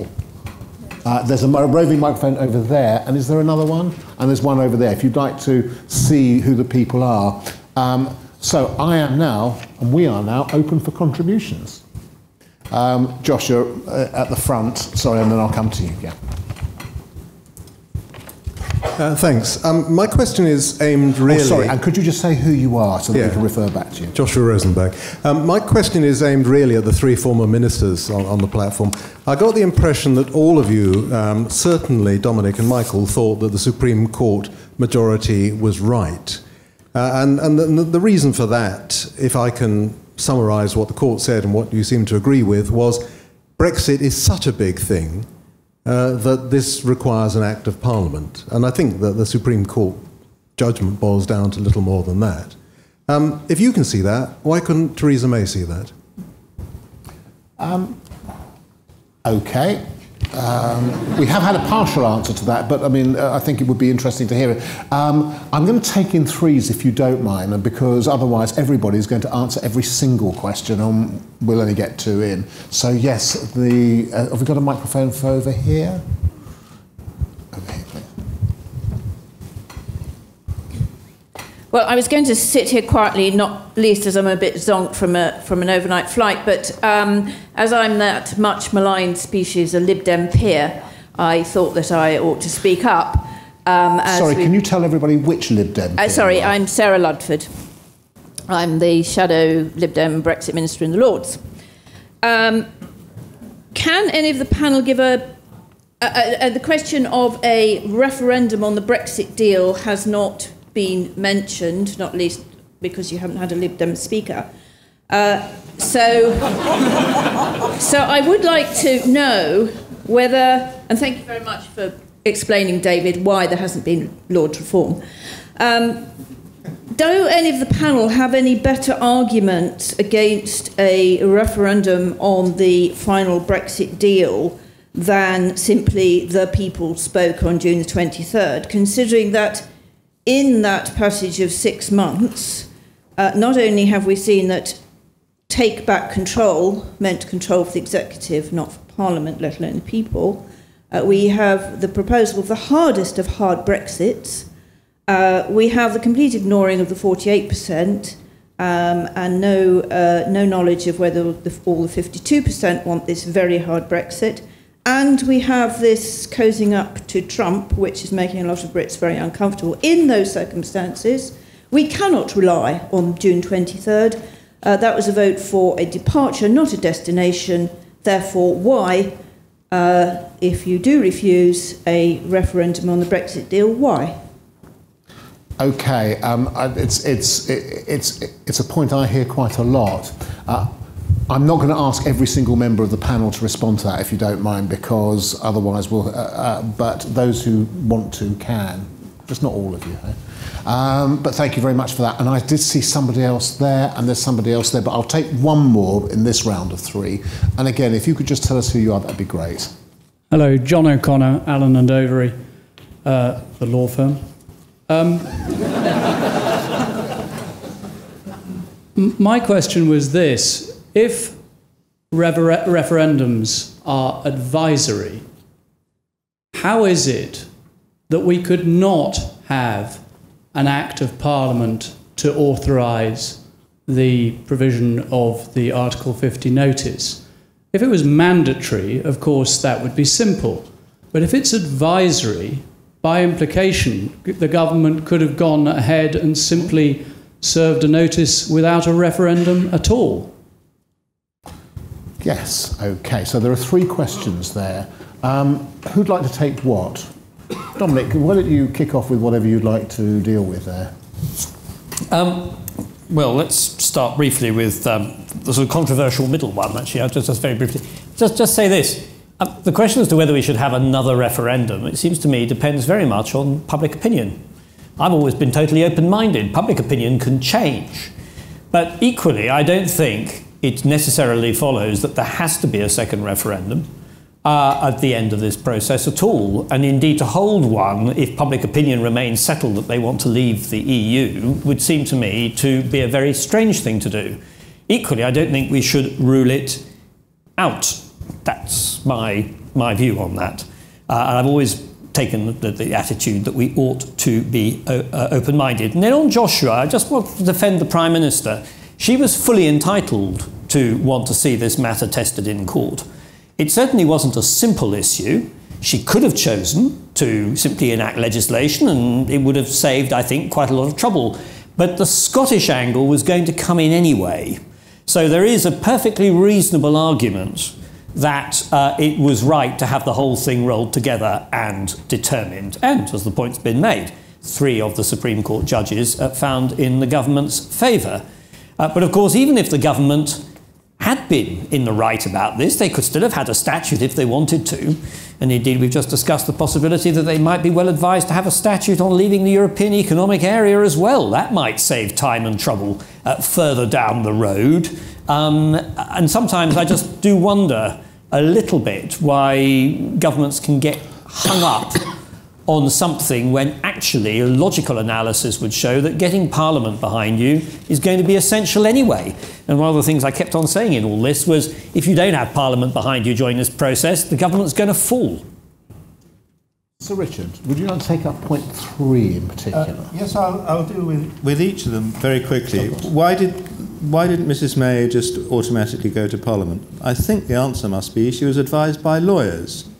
Uh, there's a roving microphone over there, and is there another one? And there's one over there, if you'd like to see who the people are. Um, so I am now, and we are now, open for contributions. Um, Josh, you're uh, at the front. Sorry, and then I'll come to you. Yeah. Uh, thanks. Um, my question is aimed really... Oh, sorry, and could you just say who you are so that yeah. we can refer back to you? Joshua Rosenberg. Um, my question is aimed really at the three former ministers on, on the platform. I got the impression that all of you, um, certainly Dominic and Michael, thought that the Supreme Court majority was right. Uh, and and the, the reason for that, if I can summarise what the court said and what you seem to agree with, was Brexit is such a big thing Uh, that this requires an act of Parliament. And I think that the Supreme Court judgment boils down to little more than that. Um, if you can see that, why couldn't Theresa May see that? Um, okay. Um, we have had a partial answer to that, but I mean, uh, I think it would be interesting to hear it. Um, I'm going to take in threes, if you don't mind, because otherwise everybody is going to answer every single question, and we'll only get two in. So yes, the uh, have we got a microphone for over here? Over here, please. Well, I was going to sit here quietly, not least as I'm a bit zonked from a from an overnight flight, but um, as I'm that much maligned species, a Lib Dem peer, I thought that I ought to speak up. Um, as sorry, we... can you tell everybody which Lib Dem? Uh, sorry, I'm Sarah Ludford. I'm the shadow Lib Dem Brexit Minister in the Lords. Um, can any of the panel give a... Uh, uh, the question of a referendum on the Brexit deal has not been mentioned, not least because you haven't had a Lib Dem speaker. Uh, so, so I would like to know whether, and thank you very much for explaining, David, why there hasn't been Lords reform. Um, do any of the panel have any better argument against a referendum on the final Brexit deal than simply the people spoke on June the twenty-third, considering that in that passage of six months, uh, not only have we seen that take back control meant control for the executive, not for Parliament, let alone the people, uh, we have the proposal of the hardest of hard Brexits, uh, we have the complete ignoring of the forty-eight percent, um, and no, uh, no knowledge of whether the, all the fifty-two percent want this very hard Brexit. And we have this cozying up to Trump, which is making a lot of Brits very uncomfortable. In those circumstances, we cannot rely on June twenty-third. Uh, that was a vote for a departure, not a destination. Therefore, why, uh, if you do refuse a referendum on the Brexit deal, why? Okay, um, it's, it's, it's, it's a point I hear quite a lot. Uh, I'm not going to ask every single member of the panel to respond to that, if you don't mind, because otherwise we'll... Uh, uh, but those who want to can. Just not all of you. Eh? Um, but thank you very much for that. And I did see somebody else there, and there's somebody else there, but I'll take one more in this round of three. And again, if you could just tell us who you are, that'd be great. Hello, John O'Connor, Allen and Overy, uh, the law firm. Um, my question was this. If refer referendums are advisory, how is it that we could not have an Act of Parliament to authorise the provision of the Article fifty notice? If it was mandatory, of course, that would be simple. But if it's advisory, by implication, the government could have gone ahead and simply served a notice without a referendum at all. Yes, OK. So there are three questions there. Um, who'd like to take what? Dominic, why don't you kick off with whatever you'd like to deal with there? Um, well, let's start briefly with um, the sort of controversial middle one, actually. I'll just, just very briefly. Just, just say this. Uh, the question as to whether we should have another referendum, it seems to me, depends very much on public opinion. I've always been totally open-minded. Public opinion can change. But equally, I don't think it necessarily follows that there has to be a second referendum uh, at the end of this process at all. And indeed, to hold one, if public opinion remains settled that they want to leave the E U, would seem to me to be a very strange thing to do. Equally, I don't think we should rule it out. That's my, my view on that. Uh, and I've always taken the, the attitude that we ought to be uh, open-minded. And then on Joshua, I just want to defend the Prime Minister. She was fully entitled to want to see this matter tested in court. It certainly wasn't a simple issue. She could have chosen to simply enact legislation, and it would have saved, I think, quite a lot of trouble. But the Scottish angle was going to come in anyway. So there is a perfectly reasonable argument that uh, it was right to have the whole thing rolled together and determined. And, as the point's been made, three of the Supreme Court judges uh, found in the government's favour. Uh, but, of course, even if the government had been in the right about this, they could still have had a statute if they wanted to. And indeed, we've just discussed the possibility that they might be well advised to have a statute on leaving the European Economic Area as well. That might save time and trouble uh, further down the road. Um, and sometimes I just do wonder a little bit why governments can get hung up on something when actually a logical analysis would show that getting Parliament behind you is going to be essential anyway. And one of the things I kept on saying in all this was, if you don't have Parliament behind you during this process, the government's going to fall. Sir Richard, would you like to take up point three in particular? Uh, yes, I'll, I'll deal with, with each of them very quickly. Why did, why didn't Missus May just automatically go to Parliament? I think the answer must be she was advised by lawyers.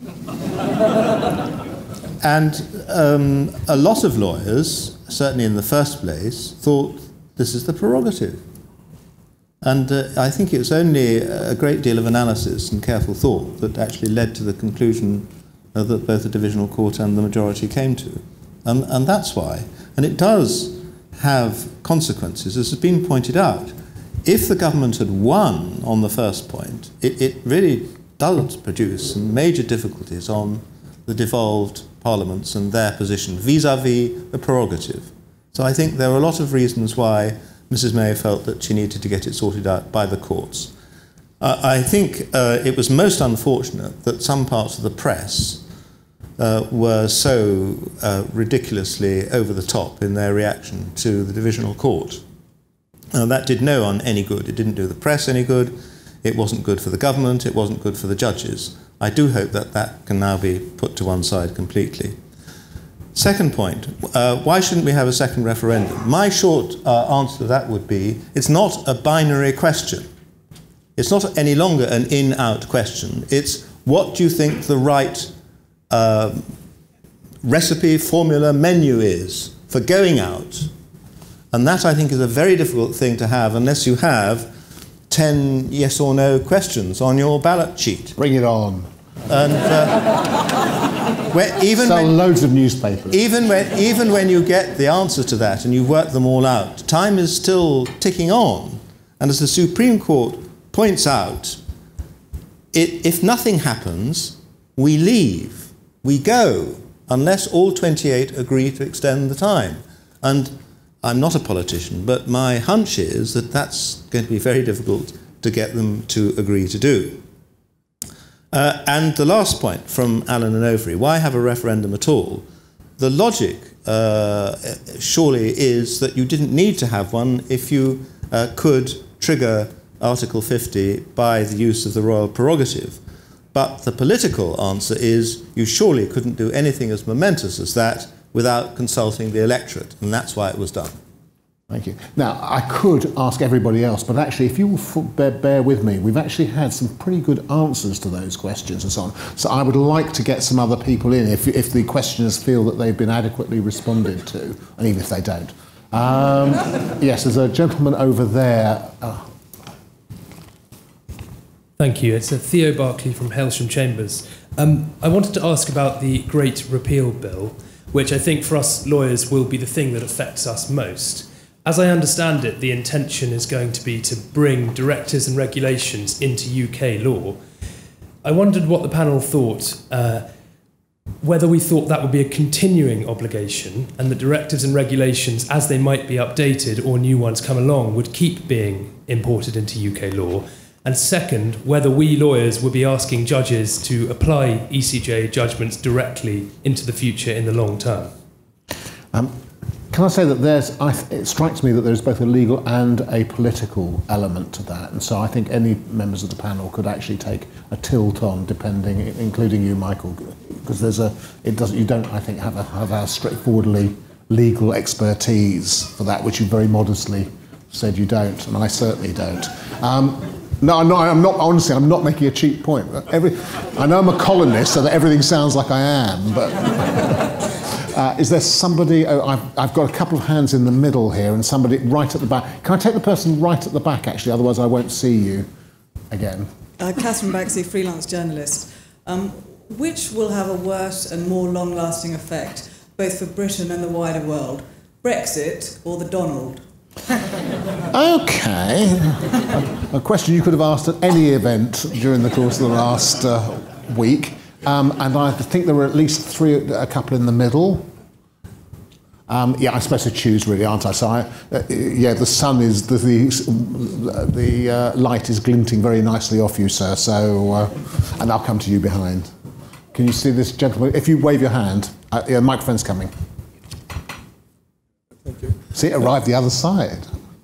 And um, a lot of lawyers, certainly in the first place, thought this is the prerogative. And uh, I think it was only a great deal of analysis and careful thought that actually led to the conclusion uh, that both the Divisional Court and the majority came to. And, and that's why. And it does have consequences, as has been pointed out. If the government had won on the first point, it, it really does produce some major difficulties on the devolved parliaments and their position vis-à-vis the prerogative. So I think there are a lot of reasons why Missus May felt that she needed to get it sorted out by the courts. Uh, I think uh, it was most unfortunate that some parts of the press uh, were so uh, ridiculously over the top in their reaction to the Divisional Court. Uh, that did no one any good. It didn't do the press any good. It wasn't good for the government. It wasn't good for the judges. I do hope that that can now be put to one side completely. Second point, uh, why shouldn't we have a second referendum? My short uh, answer to that would be, it's not a binary question. It's not any longer an in-out question. It's, what do you think the right uh, recipe, formula, menu is for going out? And that, I think, is a very difficult thing to have unless you have ten yes or no questions on your ballot sheet. Bring it on. And uh, where even sell when, loads of newspapers. Even when, even when you get the answer to that and you've worked them all out, time is still ticking on. And as the Supreme Court points out, it, if nothing happens, we leave, we go, unless all twenty-eight agree to extend the time. And I'm not a politician, but my hunch is that that's going to be very difficult to get them to agree to do. Uh, and the last point from Allen and Overy, why have a referendum at all? The logic uh, surely is that you didn't need to have one if you uh, could trigger Article fifty by the use of the royal prerogative. But the political answer is you surely couldn't do anything as momentous as that without consulting the electorate, and that's why it was done. Thank you. Now, I could ask everybody else, but actually, if you will bear, bear with me, we've actually had some pretty good answers to those questions and so on. So I would like to get some other people in if, if the questioners feel that they've been adequately responded to, and even if they don't. Um, yes, there's a gentleman over there. Oh. Thank you. It's a Theo Barclay from Hailsham Chambers. Um, I wanted to ask about the Great Repeal Bill, which I think for us lawyers will be the thing that affects us most. As I understand it, the intention is going to be to bring directives and regulations into U K law. I wondered what the panel thought, uh, whether we thought that would be a continuing obligation and the directives and regulations, as they might be updated or new ones come along, would keep being imported into U K law. And second, whether we lawyers would be asking judges to apply E C J judgments directly into the future in the long term. Um, can I say that there's, I th it strikes me that there's both a legal and a political element to that, and so I think any members of the panel could actually take a tilt on, depending, including you, Michael, because there's a, it doesn't, you don't, I think, have a, have a straightforwardly legal expertise for that, which you very modestly said you don't, and I certainly don't. Um, No, I'm not, I'm not, honestly, I'm not making a cheap point. Every, I know I'm a columnist, so that everything sounds like I am, but uh, is there somebody, oh, I've, I've got a couple of hands in the middle here and somebody right at the back. Can I take the person right at the back, actually, otherwise I won't see you again. Uh, Catherine Baxley, freelance journalist. Um, which will have a worse and more long-lasting effect, both for Britain and the wider world? Brexit or the Donald? Okay. a, a question you could have asked at any event during the course of the last uh, week. Um, and I think there were at least three, a couple in the middle. Um, yeah, I'm supposed to choose, really, aren't I? So, I, uh, yeah, the sun is, the, the, the uh, light is glinting very nicely off you, sir. So, uh, and I'll come to you behind. Can you see this gentleman? If you wave your hand, uh, yeah, the microphone's coming. Thank you. See, it arrived the other side.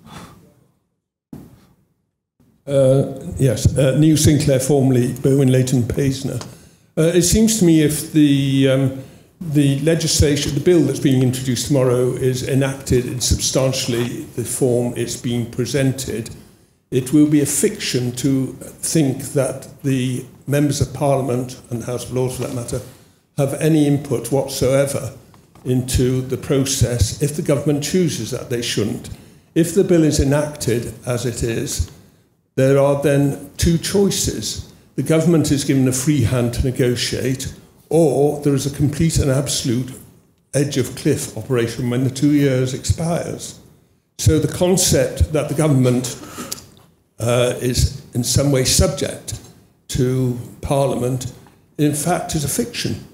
Uh, yes, uh, Neil Sinclair, formerly Berwyn Leighton Paisner. Uh, it seems to me if the um, the legislation, the bill that's being introduced tomorrow is enacted in substantially the form it's being presented, it will be a fiction to think that the members of Parliament and the House of Lords, for that matter, have any input whatsoever into the process if the government chooses that. They shouldn't. If the bill is enacted as it is, there are then two choices. The government is given a free hand to negotiate, or there is a complete and absolute edge of cliff operation when the two years expires. So the concept that the government uh, is in some way subject to Parliament, in fact, is a fiction.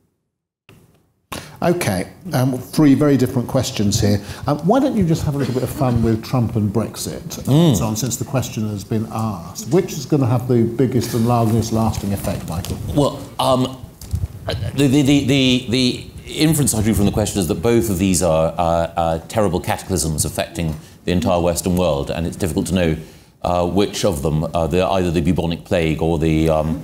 Okay, um, three very different questions here. Um, why don't you just have a little bit of fun with Trump and Brexit, mm. and so on, since the question has been asked? Which is going to have the biggest and longest lasting effect, Michael? Well, um, the, the, the, the, the inference I drew from the question is that both of these are uh, uh, terrible cataclysms affecting the entire Western world, and it's difficult to know uh, which of them, uh, the, either the bubonic plague or the um,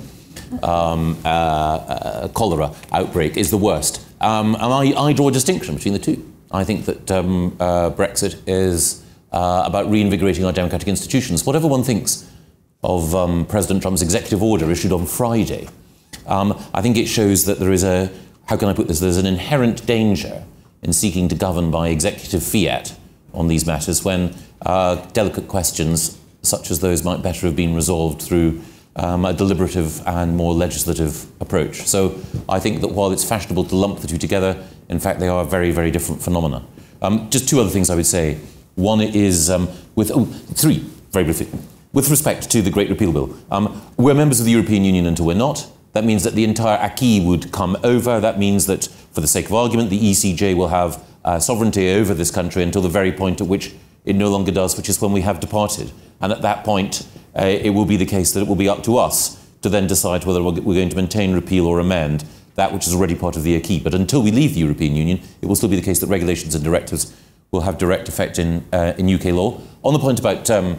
um, uh, uh, cholera outbreak, is the worst. Um, and I, I draw a distinction between the two. I think that um, uh, Brexit is uh, about reinvigorating our democratic institutions. Whatever one thinks of um, President Trump's executive order issued on Friday, um, I think it shows that there is a, how can I put this, there's an inherent danger in seeking to govern by executive fiat on these matters when uh, delicate questions such as those might better have been resolved through Um, a deliberative and more legislative approach. So I think that while it's fashionable to lump the two together, in fact they are very, very different phenomena. Um, just two other things I would say. One is um, with, oh, three, very briefly. With respect to the Great Repeal Bill, um, we're members of the European Union until we're not. That means that the entire acquis would come over. That means that, for the sake of argument, the E C J will have uh, sovereignty over this country until the very point at which it no longer does, which is when we have departed. And at that point, uh, it will be the case that it will be up to us to then decide whether we're going to maintain, repeal or amend that which is already part of the acquis. But until we leave the European Union, it will still be the case that regulations and directives will have direct effect in, uh, in U K law. On the point about um,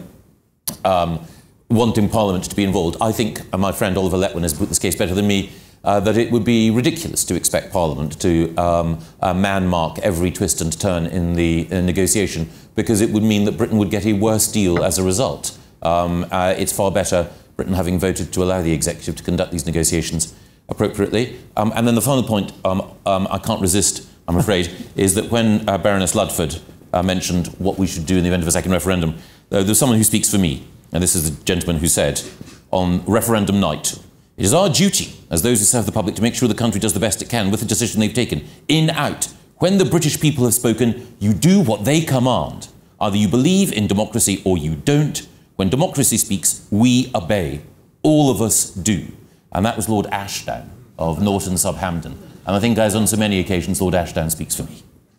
um, wanting Parliament to be involved, I think, and my friend Oliver Letwin has put this case better than me, Uh, that it would be ridiculous to expect Parliament to um, uh, man-mark every twist and turn in the uh, negotiation, because it would mean that Britain would get a worse deal as a result. Um, uh, it's far better, Britain having voted to allow the executive to conduct these negotiations appropriately. Um, and then the final point, um, um, I can't resist, I'm afraid, is that when uh, Baroness Ludford uh, mentioned what we should do in the event of a second referendum, uh, there's someone who speaks for me, and this is the gentleman who said, on referendum night, "It is our duty, as those who serve the public, to make sure the country does the best it can with the decision they've taken. In, out. When the British people have spoken, you do what they command. Either you believe in democracy or you don't. When democracy speaks, we obey. All of us do." And that was Lord Ashdown of Norton sub Hampden. And I think, as on so many occasions, Lord Ashdown speaks for me.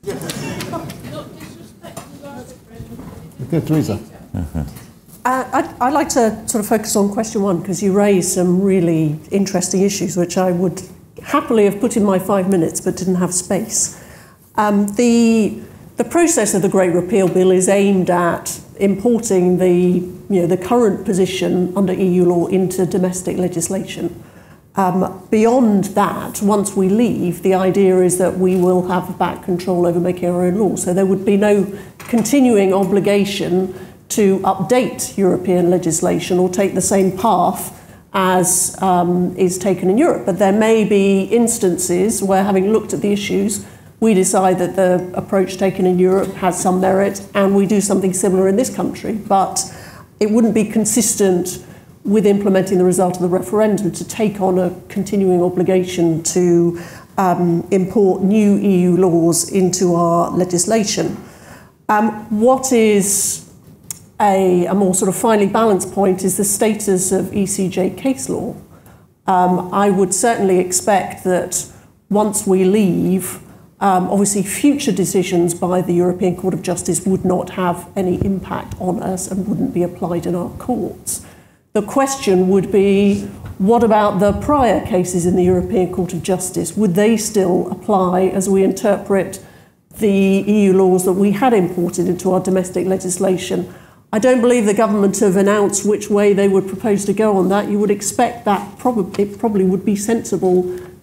Okay, Theresa. Uh, I'd, I'd like to sort of focus on question one, because you raised some really interesting issues which I would happily have put in my five minutes but didn't have space. Um, the, the process of the Great Repeal Bill is aimed at importing the, you know, the current position under E U law into domestic legislation. Um, beyond that, once we leave, the idea is that we will have back control over making our own law. So there would be no continuing obligation to update European legislation or take the same path as um, is taken in Europe. But there may be instances where, having looked at the issues, we decide that the approach taken in Europe has some merit and we do something similar in this country. But it wouldn't be consistent with implementing the result of the referendum to take on a continuing obligation to um, import new E U laws into our legislation. Um, what is A, a more sort of finely balanced point is the status of E C J case law. Um, I would certainly expect that once we leave, um, obviously future decisions by the European Court of Justice would not have any impact on us and wouldn't be applied in our courts. The question would be, what about the prior cases in the European Court of Justice? Would they still apply as we interpret the E U laws that we had imported into our domestic legislation? I don't believe the government have announced which way they would propose to go on that. You would expect that probably, it probably would be sensible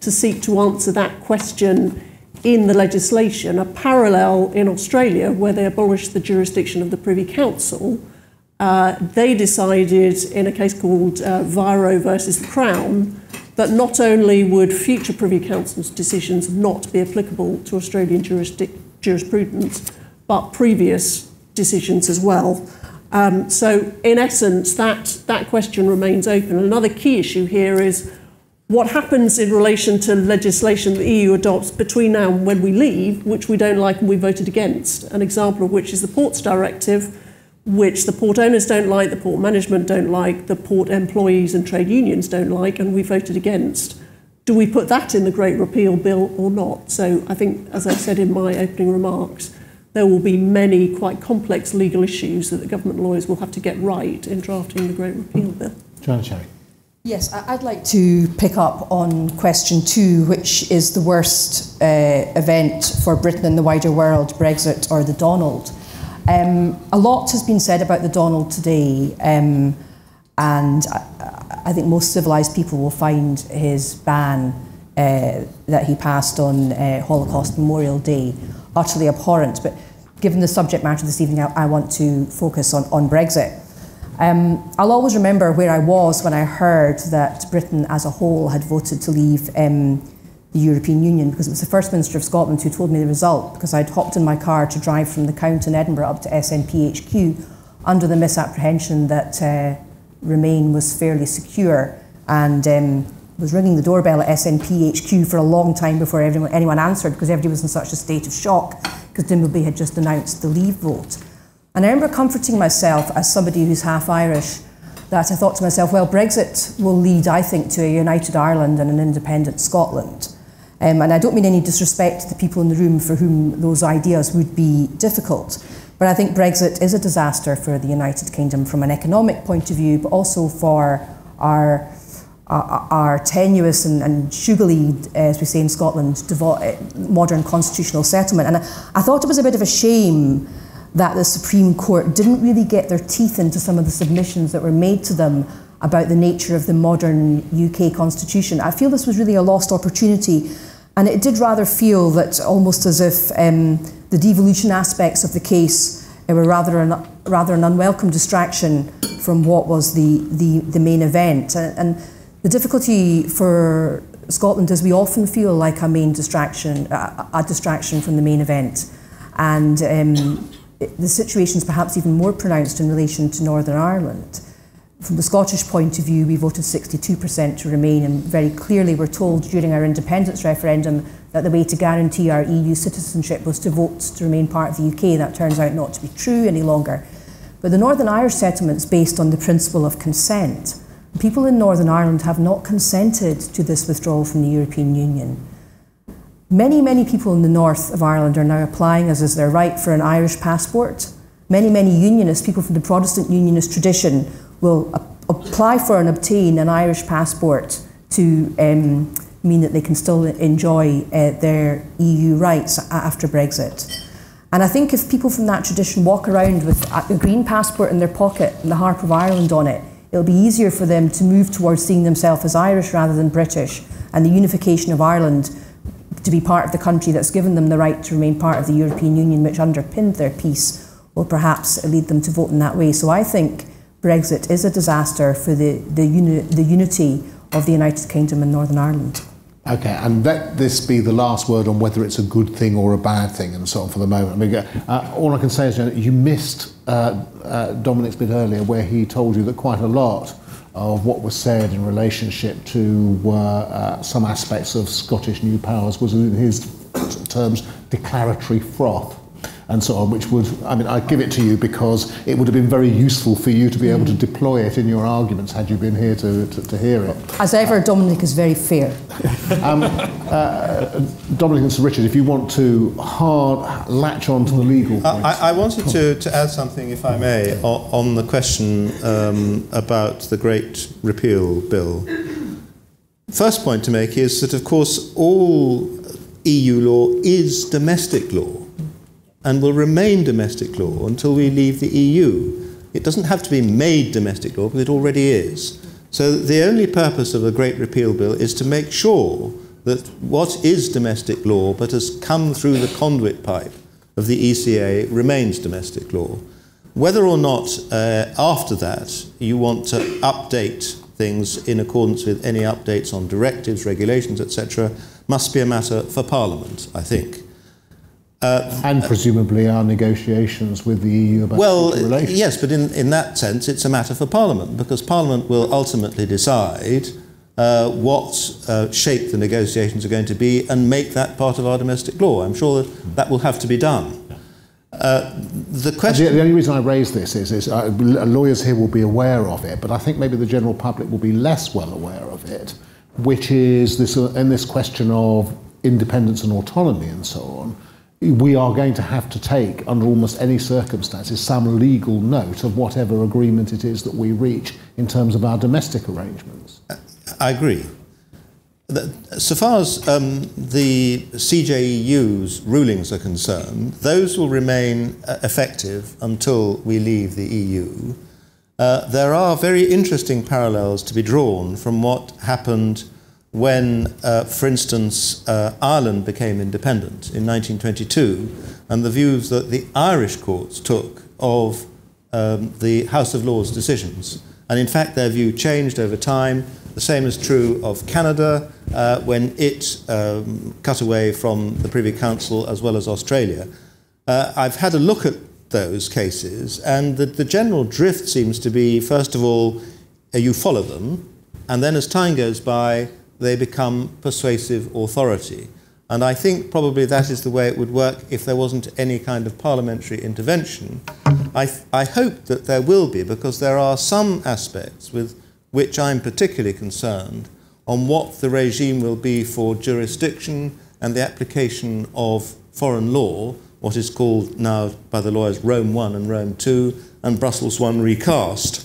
to seek to answer that question in the legislation. A parallel in Australia, where they abolished the jurisdiction of the Privy Council, uh, they decided in a case called uh, Viro versus the Crown that not only would future Privy Council's decisions not be applicable to Australian jurisdic- jurisprudence, but previous decisions as well. Um, so, in essence, that, that question remains open. Another key issue here is what happens in relation to legislation the E U adopts between now and when we leave, which we don't like and we voted against. An example of which is the Ports Directive, which the port owners don't like, the port management don't like, the port employees and trade unions don't like, and we voted against. Do we put that in the Great Repeal Bill or not? So I think, as I said in my opening remarks, there will be many quite complex legal issues that the government lawyers will have to get right in drafting the Great Repeal Bill. Joanna Cherry. Yes, I'd like to pick up on question two, which is the worst uh, event for Britain and the wider world, Brexit or the Donald. Um, a lot has been said about the Donald today, um, and I, I think most civilised people will find his ban uh, that he passed on uh, Holocaust Memorial Day utterly abhorrent. But given the subject matter this evening, I, I want to focus on, on Brexit. Um, I'll always remember where I was when I heard that Britain as a whole had voted to leave um, the European Union, because it was the First Minister of Scotland who told me the result, because I'd hopped in my car to drive from the Count in Edinburgh up to S N P H Q under the misapprehension that uh, Remain was fairly secure, and um, was ringing the doorbell at S N P H Q for a long time before everyone, anyone answered, because everybody was in such a state of shock because Dimbleby had just announced the leave vote. And I remember comforting myself as somebody who's half Irish, that I thought to myself, well, Brexit will lead, I think, to a united Ireland and an independent Scotland. Um, and I don't mean any disrespect to the people in the room for whom those ideas would be difficult. But I think Brexit is a disaster for the United Kingdom from an economic point of view, but also for our, our, our tenuous and, and sugally, as we say in Scotland, devo- modern constitutional settlement. And I, I thought it was a bit of a shame that the Supreme Court didn't really get their teeth into some of the submissions that were made to them about the nature of the modern U K constitution. I feel this was really a lost opportunity, and it did rather feel that almost as if um, the devolution aspects of the case uh, were rather an, rather an unwelcome distraction from what was the, the, the main event. And, and the difficulty for Scotland is we often feel like a main distraction, a, a distraction from the main event. And um, the situation is perhaps even more pronounced in relation to Northern Ireland. From the Scottish point of view, we voted sixty-two percent to remain, and very clearly were told during our independence referendum that the way to guarantee our E U citizenship was to vote to remain part of the U K. That turns out not to be true any longer. But the Northern Irish settlement is based on the principle of consent. People in Northern Ireland have not consented to this withdrawal from the European Union. Many, many people in the north of Ireland are now applying, as is their right, for an Irish passport. Many, many unionists, people from the Protestant unionist tradition, will a- apply for and obtain an Irish passport to um, mean that they can still enjoy uh, their E U rights after Brexit. And I think if people from that tradition walk around with a green passport in their pocket and the Harp of Ireland on it, it'll be easier for them to move towards seeing themselves as Irish rather than British, and the unification of Ireland to be part of the country that's given them the right to remain part of the European Union, which underpinned their peace, will perhaps lead them to vote in that way. So I think Brexit is a disaster for the, the, uni- the unity of the United Kingdom and Northern Ireland. Okay, and let this be the last word on whether it's a good thing or a bad thing and so on for the moment. I mean, uh, all I can say is, Janet, you missed uh, uh, Dominic's bit earlier where he told you that quite a lot of what was said in relationship to uh, uh, some aspects of Scottish new powers was, in his terms, declaratory froth and so on, which would, I mean, I give it to you because it would have been very useful for you to be able to deploy it in your arguments had you been here to, to, to hear it. As ever, Dominic is very fair. um, uh, Dominic and Sir Richard, if you want to hard latch on to the legal points. I, I wanted to, to add something, if I may, on, on the question um, about the Great Repeal Bill. First point to make is that, of course, all E U law is domestic law and will remain domestic law until we leave the E U. It doesn't have to be made domestic law, because it already is. So the only purpose of a Great Repeal Bill is to make sure that what is domestic law but has come through the conduit pipe of the E C A remains domestic law. Whether or not uh, after that you want to update things in accordance with any updates on directives, regulations, et cetera, must be a matter for Parliament, I think. Uh, and presumably our negotiations with the E U about well, relations. Yes, but in, in that sense it's a matter for Parliament, because Parliament will ultimately decide uh, what uh, shape the negotiations are going to be and make that part of our domestic law. I'm sure that that will have to be done. Uh, the question... The, the only reason I raise this is, is uh, lawyers here will be aware of it, but I think maybe the general public will be less well aware of it, which is this, uh, in this question of independence and autonomy and so on, we are going to have to take, under almost any circumstances, some legal note of whatever agreement it is that we reach in terms of our domestic arrangements. I agree. So far as um, the C J E U's rulings are concerned, those will remain uh, effective until we leave the E U. Uh, there are very interesting parallels to be drawn from what happened when, uh, for instance, uh, Ireland became independent in nineteen twenty-two, and the views that the Irish courts took of um, the House of Lords decisions. And in fact, their view changed over time. The same is true of Canada uh, when it um, cut away from the Privy Council, as well as Australia. Uh, I've had a look at those cases, and the, the general drift seems to be, first of all, uh, you follow them, and then as time goes by, they become persuasive authority. And I think probably that is the way it would work if there wasn't any kind of parliamentary intervention. I, th- I hope that there will be, because there are some aspects with which I'm particularly concerned on what the regime will be for jurisdiction and the application of foreign law, what is called now by the lawyers Rome one and Rome two and Brussels one recast.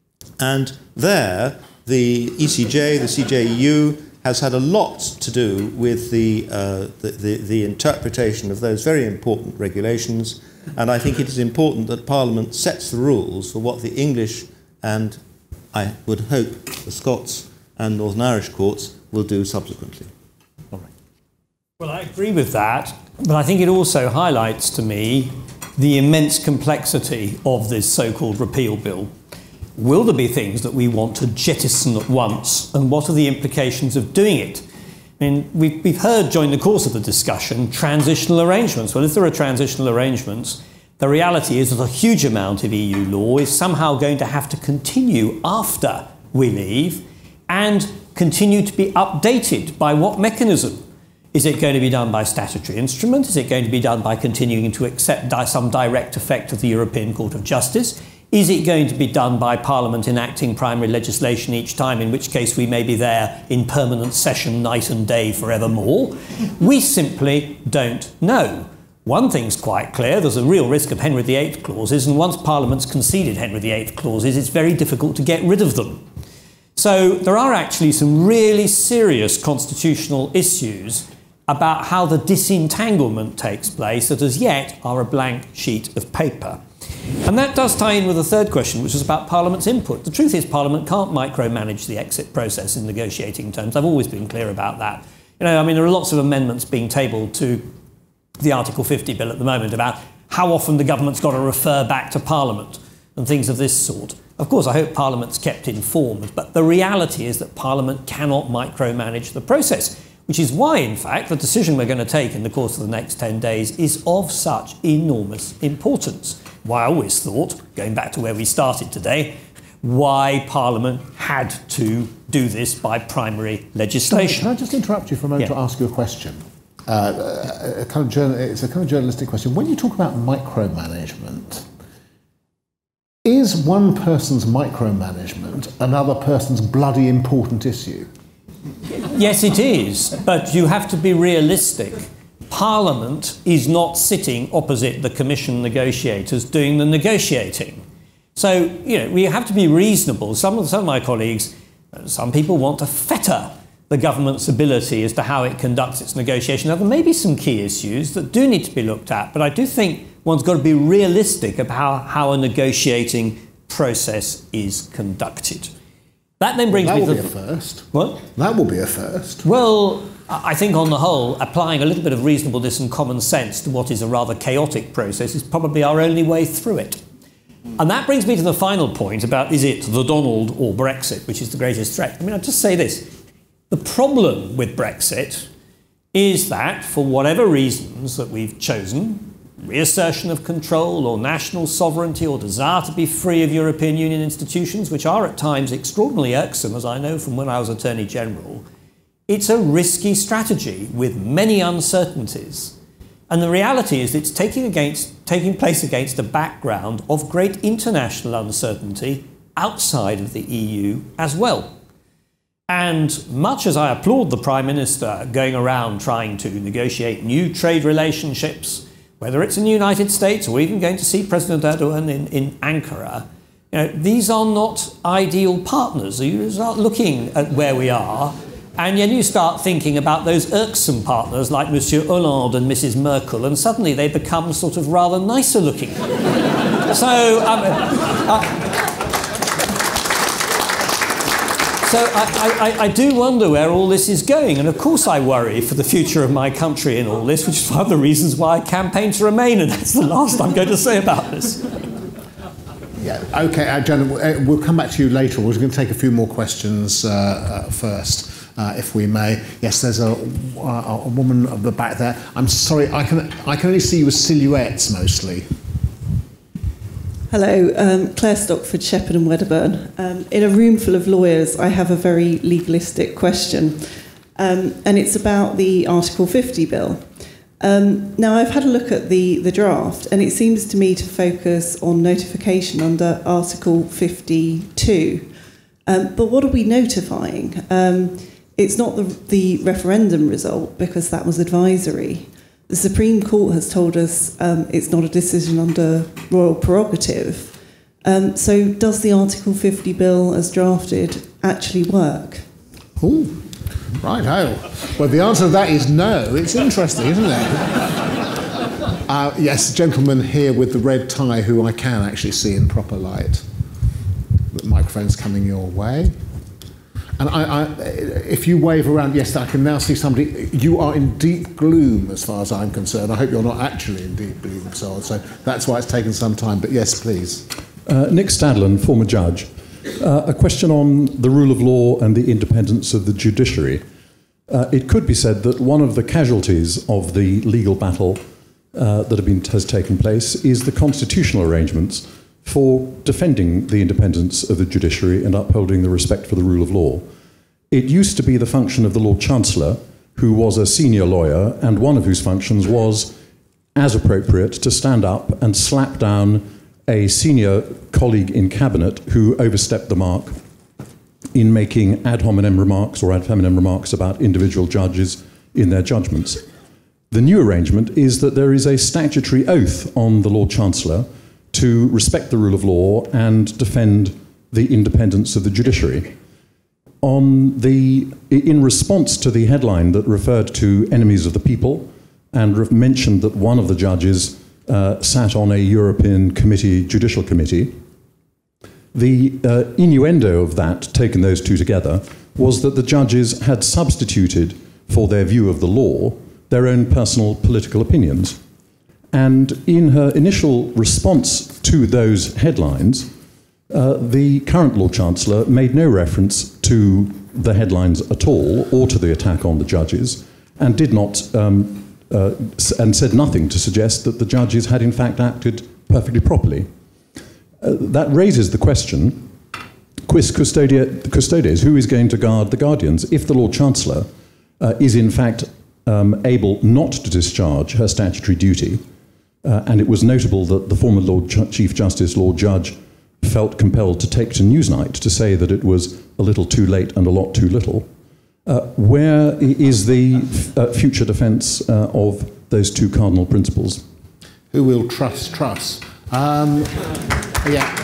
And there, the E C J, the C J E U, has had a lot to do with the, uh, the, the, the interpretation of those very important regulations, and I think it is important that Parliament sets the rules for what the English and, I would hope, the Scots and Northern Irish courts will do subsequently. All right. Well, I agree with that, but I think it also highlights to me the immense complexity of this so-called repeal bill. Will there be things that we want to jettison at once, and what are the implications of doing it? I mean, we've, we've heard during the course of the discussion transitional arrangements. Well, if there are transitional arrangements, the reality is that a huge amount of E U law is somehow going to have to continue after we leave and continue to be updated. By what mechanism? Is it going to be done by statutory instrument? Is it going to be done by continuing to accept di- some direct effect of the European Court of Justice? Is it going to be done by Parliament enacting primary legislation each time, in which case we may be there in permanent session night and day forevermore? We simply don't know. One thing's quite clear, there's a real risk of Henry the Eighth clauses, and once Parliament's conceded Henry the Eighth clauses, it's very difficult to get rid of them. So there are actually some really serious constitutional issues about how the disentanglement takes place that as yet are a blank sheet of paper. And that does tie in with the third question, which is about Parliament's input. The truth is Parliament can't micromanage the exit process in negotiating terms. I've always been clear about that. You know, I mean, there are lots of amendments being tabled to the Article fifty bill at the moment about how often the government's got to refer back to Parliament and things of this sort. Of course, I hope Parliament's kept informed, but the reality is that Parliament cannot micromanage the process, which is why, in fact, the decision we're going to take in the course of the next ten days is of such enormous importance. Why I always thought, going back to where we started today, why Parliament had to do this by primary legislation. Can I just interrupt you for a moment Yeah. to ask you a question? Uh, a kind of journal, it's a kind of journalistic question. When you talk about micromanagement, is one person's micromanagement another person's bloody important issue? Yes, it is, but you have to be realistic. Parliament is not sitting opposite the Commission negotiators doing the negotiating. So, you know, we have to be reasonable. Some of, some of my colleagues, some people want to fetter the government's ability as to how it conducts its negotiation. Now, there may be some key issues that do need to be looked at, but I do think one's got to be realistic about how, how a negotiating process is conducted. That then brings well, that me will to be a first. What? That will be a first. Well, I think on the whole, applying a little bit of reasonableness and common sense to what is a rather chaotic process is probably our only way through it. And that brings me to the final point about, is it the Donald or Brexit which is the greatest threat? I mean, I'll just say this. The problem with Brexit is that, for whatever reasons that we've chosen, reassertion of control or national sovereignty or desire to be free of European Union institutions, which are at times extraordinarily irksome, as I know from when I was Attorney General, it's a risky strategy with many uncertainties. And the reality is it's taking, against, taking place against a background of great international uncertainty outside of the E U as well. And much as I applaud the Prime Minister going around trying to negotiate new trade relationships, whether it's in the United States or even going to see President Erdogan in, in Ankara, you know, these are not ideal partners. You start looking at where we are, and then you start thinking about those irksome partners like Monsieur Hollande and Missus Merkel, and suddenly they become sort of rather nicer looking. So, um, uh, So I, I, I do wonder where all this is going, and of course I worry for the future of my country in all this, which is one of the reasons why I campaign to remain, and that's the last I'm going to say about this. Yeah, OK, uh, Joanna, we'll come back to you later. We're going to take a few more questions uh, uh, first, uh, if we may. Yes, there's a, a, a woman at the back there. I'm sorry, I can, I can only see you as silhouettes mostly. Hello, um, Claire Stockford, Shepherd and Wedderburn. Um, in a room full of lawyers, I have a very legalistic question, um, and it's about the Article fifty bill. Um, now, I've had a look at the, the draft, and it seems to me to focus on notification under Article fifty-two. Um, but what are we notifying? Um, it's not the, the referendum result, because that was advisory. The Supreme Court has told us um, it's not a decision under royal prerogative. Um, so does the Article fifty bill as drafted actually work? Ooh, right, oh. Well, the answer to that is no. It's interesting, isn't it? uh, yes, gentleman here with the red tie who I can actually see in proper light. The microphone's coming your way. And I, I, if you wave around, yes, I can now see somebody. You are in deep gloom as far as I'm concerned. I hope you're not actually in deep gloom and so on. So that's why it's taken some time. But yes, please. Uh, Nick Stadlen, former judge. Uh, a question on the rule of law and the independence of the judiciary. Uh, it could be said that one of the casualties of the legal battle uh, that have been, has taken place is the constitutional arrangements for defending the independence of the judiciary and upholding the respect for the rule of law. It used to be the function of the Lord Chancellor, who was a senior lawyer, and one of whose functions was, as appropriate, to stand up and slap down a senior colleague in cabinet who overstepped the mark in making ad hominem remarks or ad feminem remarks about individual judges in their judgments. The new arrangement is that there is a statutory oath on the Lord Chancellor to respect the rule of law and defend the independence of the judiciary. On the, in response to the headline that referred to enemies of the people and mentioned that one of the judges uh, sat on a European committee, judicial committee, the uh, innuendo of that, taking those two together, was that the judges had substituted for their view of the law their own personal political opinions. And in her initial response to those headlines, uh, the current Lord Chancellor made no reference to the headlines at all or to the attack on the judges, and did not, um, uh, and said nothing to suggest that the judges had in fact acted perfectly properly. Uh, that raises the question, quis custodia, custodes, who is going to guard the guardians if the Lord Chancellor uh, is in fact um, able not to discharge her statutory duty? Uh, and it was notable that the former Lord Ch- Chief Justice, Lord Judge, felt compelled to take to Newsnight to say that it was a little too late and a lot too little. Uh, where is the f- uh, future defence uh, of those two cardinal principles? Who will trust Truss? Um, yeah.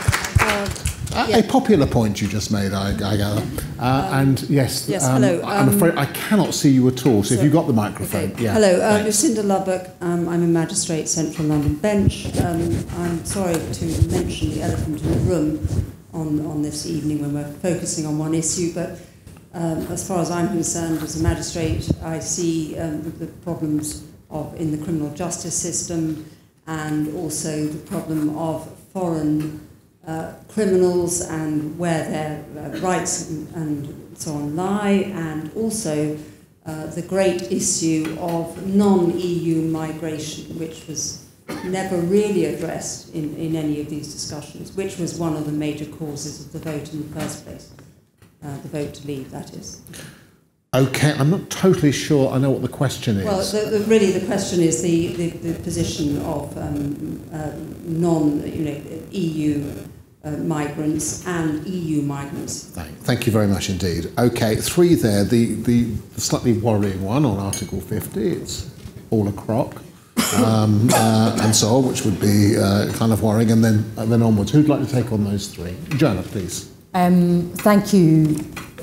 A, Yeah. a popular point you just made, I, I gather. Uh, um, and yes, yes um, hello. I'm Um, afraid I cannot see you at all, so, so if you've got the microphone. Okay. Yeah. Hello, uh, Lucinda Lubbock. Um, I'm a magistrate, Central London Bench. Um, I'm sorry to mention the elephant in the room on, on this evening when we're focusing on one issue, but Um, as far as I'm concerned, as a magistrate, I see um, the, the problems of in the criminal justice system, and also the problem of foreign uh, criminals and where their uh, rights and, and so on lie, and also uh, the great issue of non-E U migration, which was never really addressed in, in any of these discussions, which was one of the major causes of the vote in the first place. Uh, the vote to leave, that is. Okay, I'm not totally sure I know what the question is. Well, the, the, really the question is the, the, the position of um, uh, non, you know, E U uh, migrants and E U migrants. Thank, thank you very much indeed. Okay, three there. The, the, the slightly worrying one on Article fifty, it's all a crock. Um, uh, and so on, which would be uh, kind of worrying, and then, and then onwards. Who'd like to take on those three? Joanna, please. Um, thank you.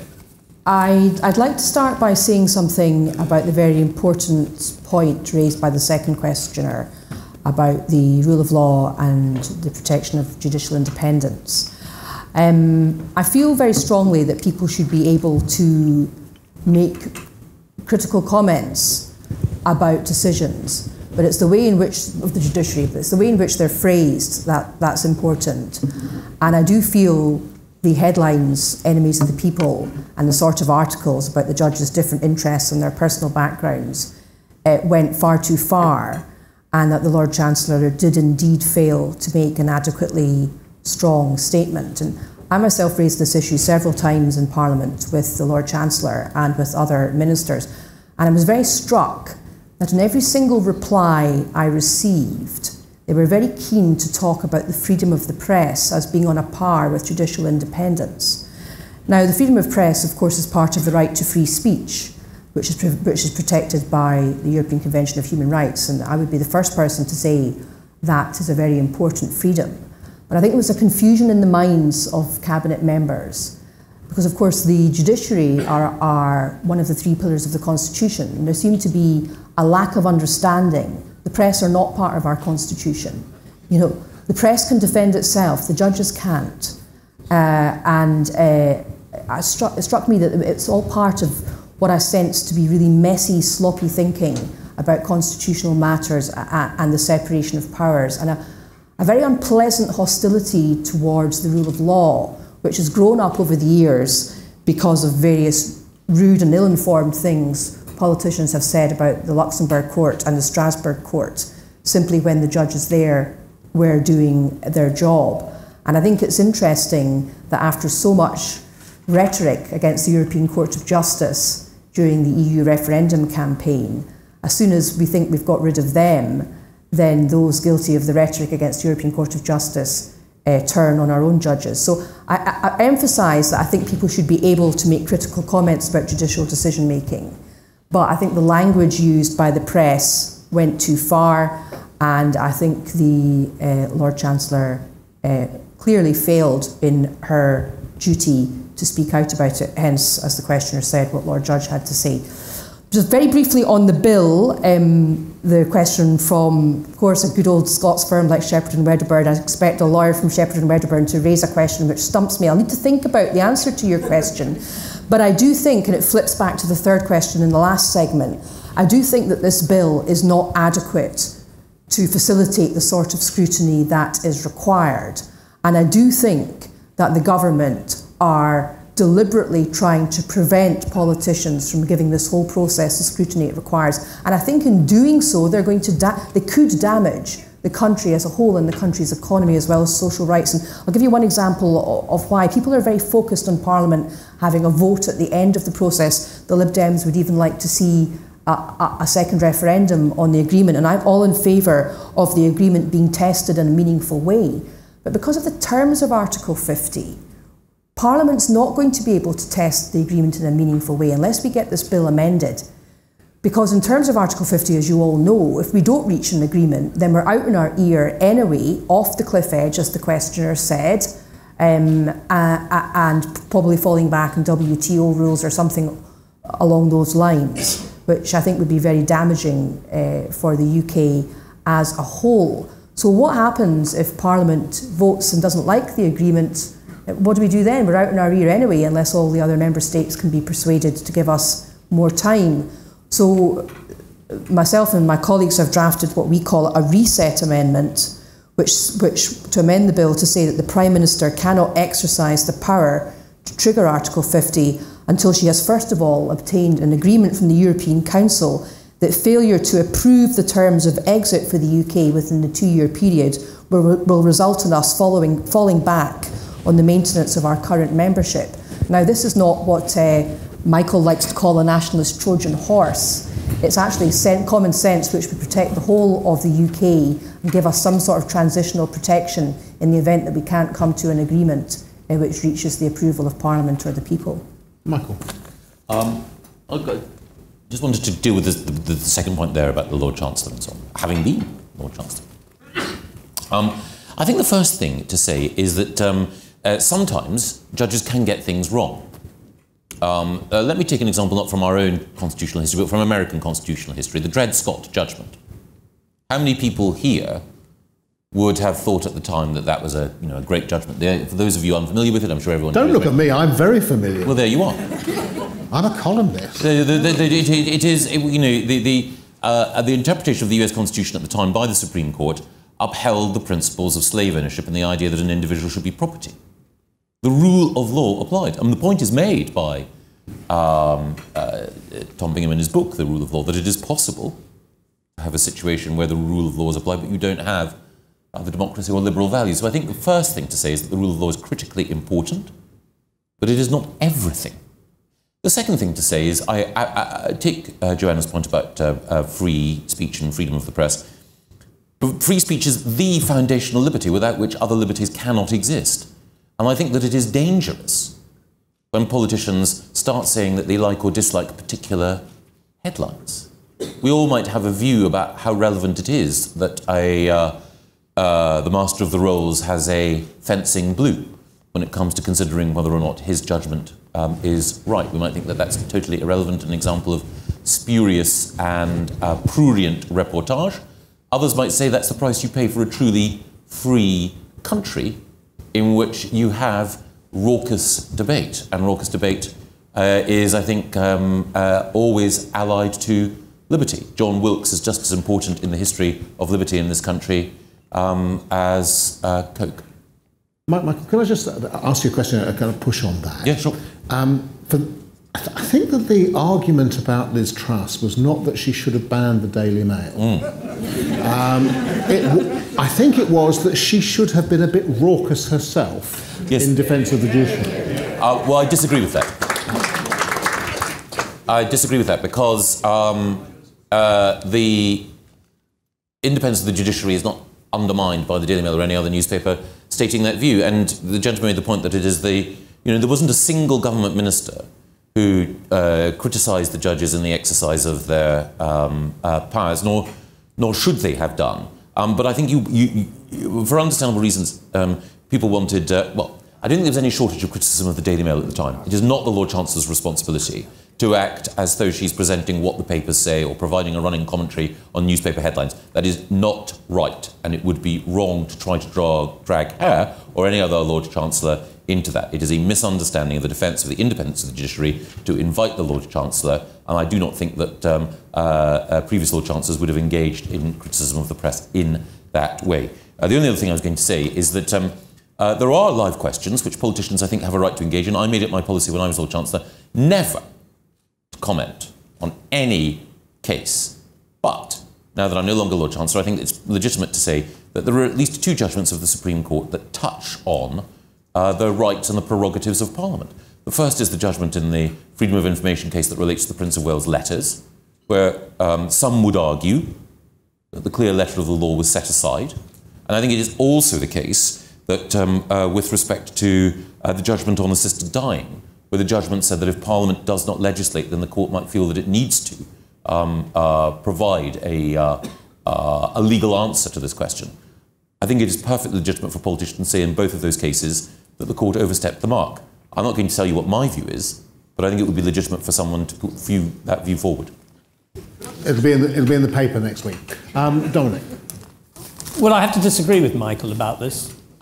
I'd, I'd like to start by saying something about the very important point raised by the second questioner about the rule of law and the protection of judicial independence. Um, I feel very strongly that people should be able to make critical comments about decisions, but it's the way in which, of the judiciary, but it's the way in which they're phrased that, that's important. And I do feel the headlines, enemies of the people, and the sort of articles about the judges' different interests and their personal backgrounds uh, went far too far, and that the Lord Chancellor did indeed fail to make an adequately strong statement. And I myself raised this issue several times in Parliament with the Lord Chancellor and with other ministers, and I was very struck that in every single reply I received, they were very keen to talk about the freedom of the press as being on a par with judicial independence. Now, the freedom of press, of course, is part of the right to free speech, which is, which is protected by the European Convention of Human Rights, and I would be the first person to say that is a very important freedom. But I think there was a confusion in the minds of cabinet members, because, of course, the judiciary are, are one of the three pillars of the Constitution, and there seemed to be a lack of understanding. The press are not part of our Constitution. You know, the press can defend itself, the judges can't. Uh, and uh, it, struck, it struck me that it's all part of what I sense to be really messy, sloppy thinking about constitutional matters and the separation of powers, and a, a very unpleasant hostility towards the rule of law, which has grown up over the years because of various rude and ill-informed things politicians have said about the Luxembourg court and the Strasbourg court, simply when the judges there were doing their job. And I think it's interesting that after so much rhetoric against the European Court of Justice during the E U referendum campaign, as soon as we think we've got rid of them, then those guilty of the rhetoric against the European Court of Justice uh, turn on our own judges. So I, I, I emphasise that I think people should be able to make critical comments about judicial decision making. But I think the language used by the press went too far, and I think the uh, Lord Chancellor uh, clearly failed in her duty to speak out about it, hence, as the questioner said, what Lord Judge had to say. Just very briefly on the bill, um, the question from, of course, a good old Scots firm like Shepherd and Wedderburn. I expect a lawyer from Shepherd and Wedderburn to raise a question which stumps me. I'll need to think about the answer to your question. But I do think, and it flips back to the third question in the last segment, I do think that this bill is not adequate to facilitate the sort of scrutiny that is required. And I do think that the government are deliberately trying to prevent politicians from giving this whole process the scrutiny it requires. And I think in doing so, they're going to da- they could damage the country as a whole and the country's economy as well as social rights. And I'll give you one example of why. People are very focused on Parliament having a vote at the end of the process. The Lib Dems would even like to see a, a, a second referendum on the agreement, and I'm all in favour of the agreement being tested in a meaningful way. But because of the terms of Article fifty, Parliament's not going to be able to test the agreement in a meaningful way unless we get this bill amended. Because in terms of Article fifty, as you all know, if we don't reach an agreement, then we're out in our ear anyway, off the cliff edge, as the questioner said, um, uh, and probably falling back on W T O rules or something along those lines, which I think would be very damaging uh, for the U K as a whole. So what happens if Parliament votes and doesn't like the agreement what do we do then? We're out in our ear anyway, unless all the other member states can be persuaded to give us more time. So myself and my colleagues have drafted what we call a reset amendment, which, which to amend the bill to say that the Prime Minister cannot exercise the power to trigger Article fifty until she has first of all obtained an agreement from the European Council that failure to approve the terms of exit for the U K within the two-year period will, will result in us following, falling back on the maintenance of our current membership. Now, this is not what uh, Michael likes to call a nationalist Trojan horse. It's actually common sense which would protect the whole of the U K and give us some sort of transitional protection in the event that we can't come to an agreement uh, which reaches the approval of Parliament or the people. Michael. Um, I just wanted to deal with this, the, the second point there about the Lord Chancellor and so on, having been Lord Chancellor. Um, I think the first thing to say is that um, uh, sometimes judges can get things wrong. Um, uh, let me take an example not from our own constitutional history, but from American constitutional history, the Dred Scott judgment. How many people here would have thought at the time that that was a, you know, a great judgment? There, for those of you unfamiliar with it, I'm sure everyone... Don't look at me, I'm very familiar. Well, there you are. I'm a columnist. The, the, the, the, it, it is, it, you know, the, the, uh, the interpretation of the U S Constitution at the time by the Supreme Court upheld the principles of slave ownership and the idea that an individual should be property. The rule of law applied. I mean, the point is made by um, uh, Tom Bingham in his book, The Rule of Law, that it is possible to have a situation where the rule of law is applied, but you don't have uh, the democracy or liberal values. So I think the first thing to say is that the rule of law is critically important, but it is not everything. The second thing to say is, I, I, I take uh, Joanna's point about uh, uh, free speech and freedom of the press. Free speech is the foundational liberty without which other liberties cannot exist. And I think that it is dangerous when politicians start saying that they like or dislike particular headlines. We all might have a view about how relevant it is that a, uh, uh, the Master of the Rolls has a fencing blue when it comes to considering whether or not his judgment um, is right. We might think that that's totally irrelevant, an example of spurious and uh, prurient reportage. Others might say that's the price you pay for a truly free country in which you have raucous debate. And raucous debate uh, is, I think, um, uh, always allied to liberty. John Wilkes is just as important in the history of liberty in this country um, as uh, Coke. Michael, can I just ask you a question, a kind of push on that? Yeah, sure. Um, for, I, th I think that the argument about Liz Truss was not that she should have banned the Daily Mail. Mm. Um, it w I think it was that she should have been a bit raucous herself yes. in defence of the judiciary. Uh, well, I disagree with that. I disagree with that because um, uh, the independence of the judiciary is not undermined by the Daily Mail or any other newspaper stating that view. And the gentleman made the point that it is the, you know, there wasn't a single government minister who uh, criticised the judges in the exercise of their um, uh, powers, nor, nor should they have done. Um, but I think, you, you, you, for understandable reasons, um, people wanted, uh, well, I don't think there was any shortage of criticism of the Daily Mail at the time. It is not the Lord Chancellor's responsibility to act as though she's presenting what the papers say or providing a running commentary on newspaper headlines. That is not right, and it would be wrong to try to draw, drag her or any other Lord Chancellor into that. It is a misunderstanding of the defence of the independence of the judiciary to invite the Lord Chancellor, and I do not think that um, uh, uh, previous Lord Chancellors would have engaged in criticism of the press in that way. Uh, the only other thing I was going to say is that um, uh, there are live questions which politicians, I think, have a right to engage in. I made it my policy when I was Lord Chancellor never to comment on any case. But now that I'm no longer Lord Chancellor, I think it's legitimate to say that there are at least two judgments of the Supreme Court that touch on Uh, the rights and the prerogatives of Parliament. The first is the judgment in the Freedom of Information case that relates to the Prince of Wales' letters, where um, some would argue that the clear letter of the law was set aside. And I think it is also the case that um, uh, with respect to uh, the judgment on assisted dying, where the judgment said that if Parliament does not legislate, then the court might feel that it needs to um, uh, provide a, uh, uh, a legal answer to this question. I think it is perfectly legitimate for politicians to say in both of those cases that the court overstepped the mark. I'm not going to tell you what my view is, but I think it would be legitimate for someone to put view, that view forward. It'll be in the, it'll be in the paper next week. Um, Dominic. Well, I have to disagree with Michael about this.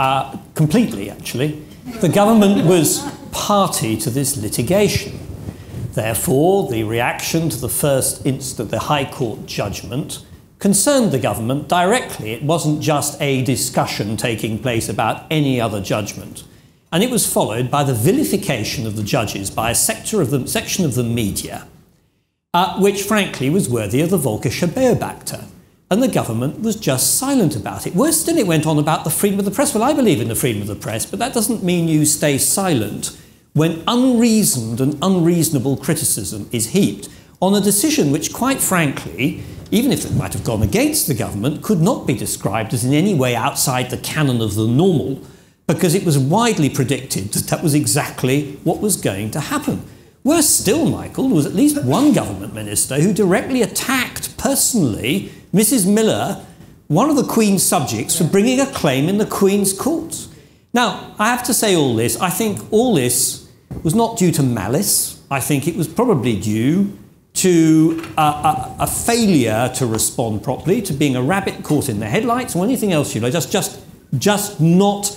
uh, completely actually. The government was party to this litigation. Therefore, the reaction to the first instant, the High Court judgment, concerned the government directly. It wasn't just a discussion taking place about any other judgment. And it was followed by the vilification of the judges by a sector of the, section of the media, uh, which frankly was worthy of the Völkische Beobachter. And the government was just silent about it. Worse still, it went on about the freedom of the press. Well, I believe in the freedom of the press, but that doesn't mean you stay silent when unreasoned and unreasonable criticism is heaped on a decision which, quite frankly, even if it might have gone against the government, could not be described as in any way outside the canon of the normal, because it was widely predicted that that was exactly what was going to happen. Worse still, Michael, there was at least one government minister who directly attacked personally Missus Miller, one of the Queen's subjects, for bringing a claim in the Queen's courts. Now, I have to say all this. I think all this was not due to malice. I think it was probably due to a, a, a failure to respond properly, to being a rabbit caught in the headlights, or anything else, you know, just, just, just not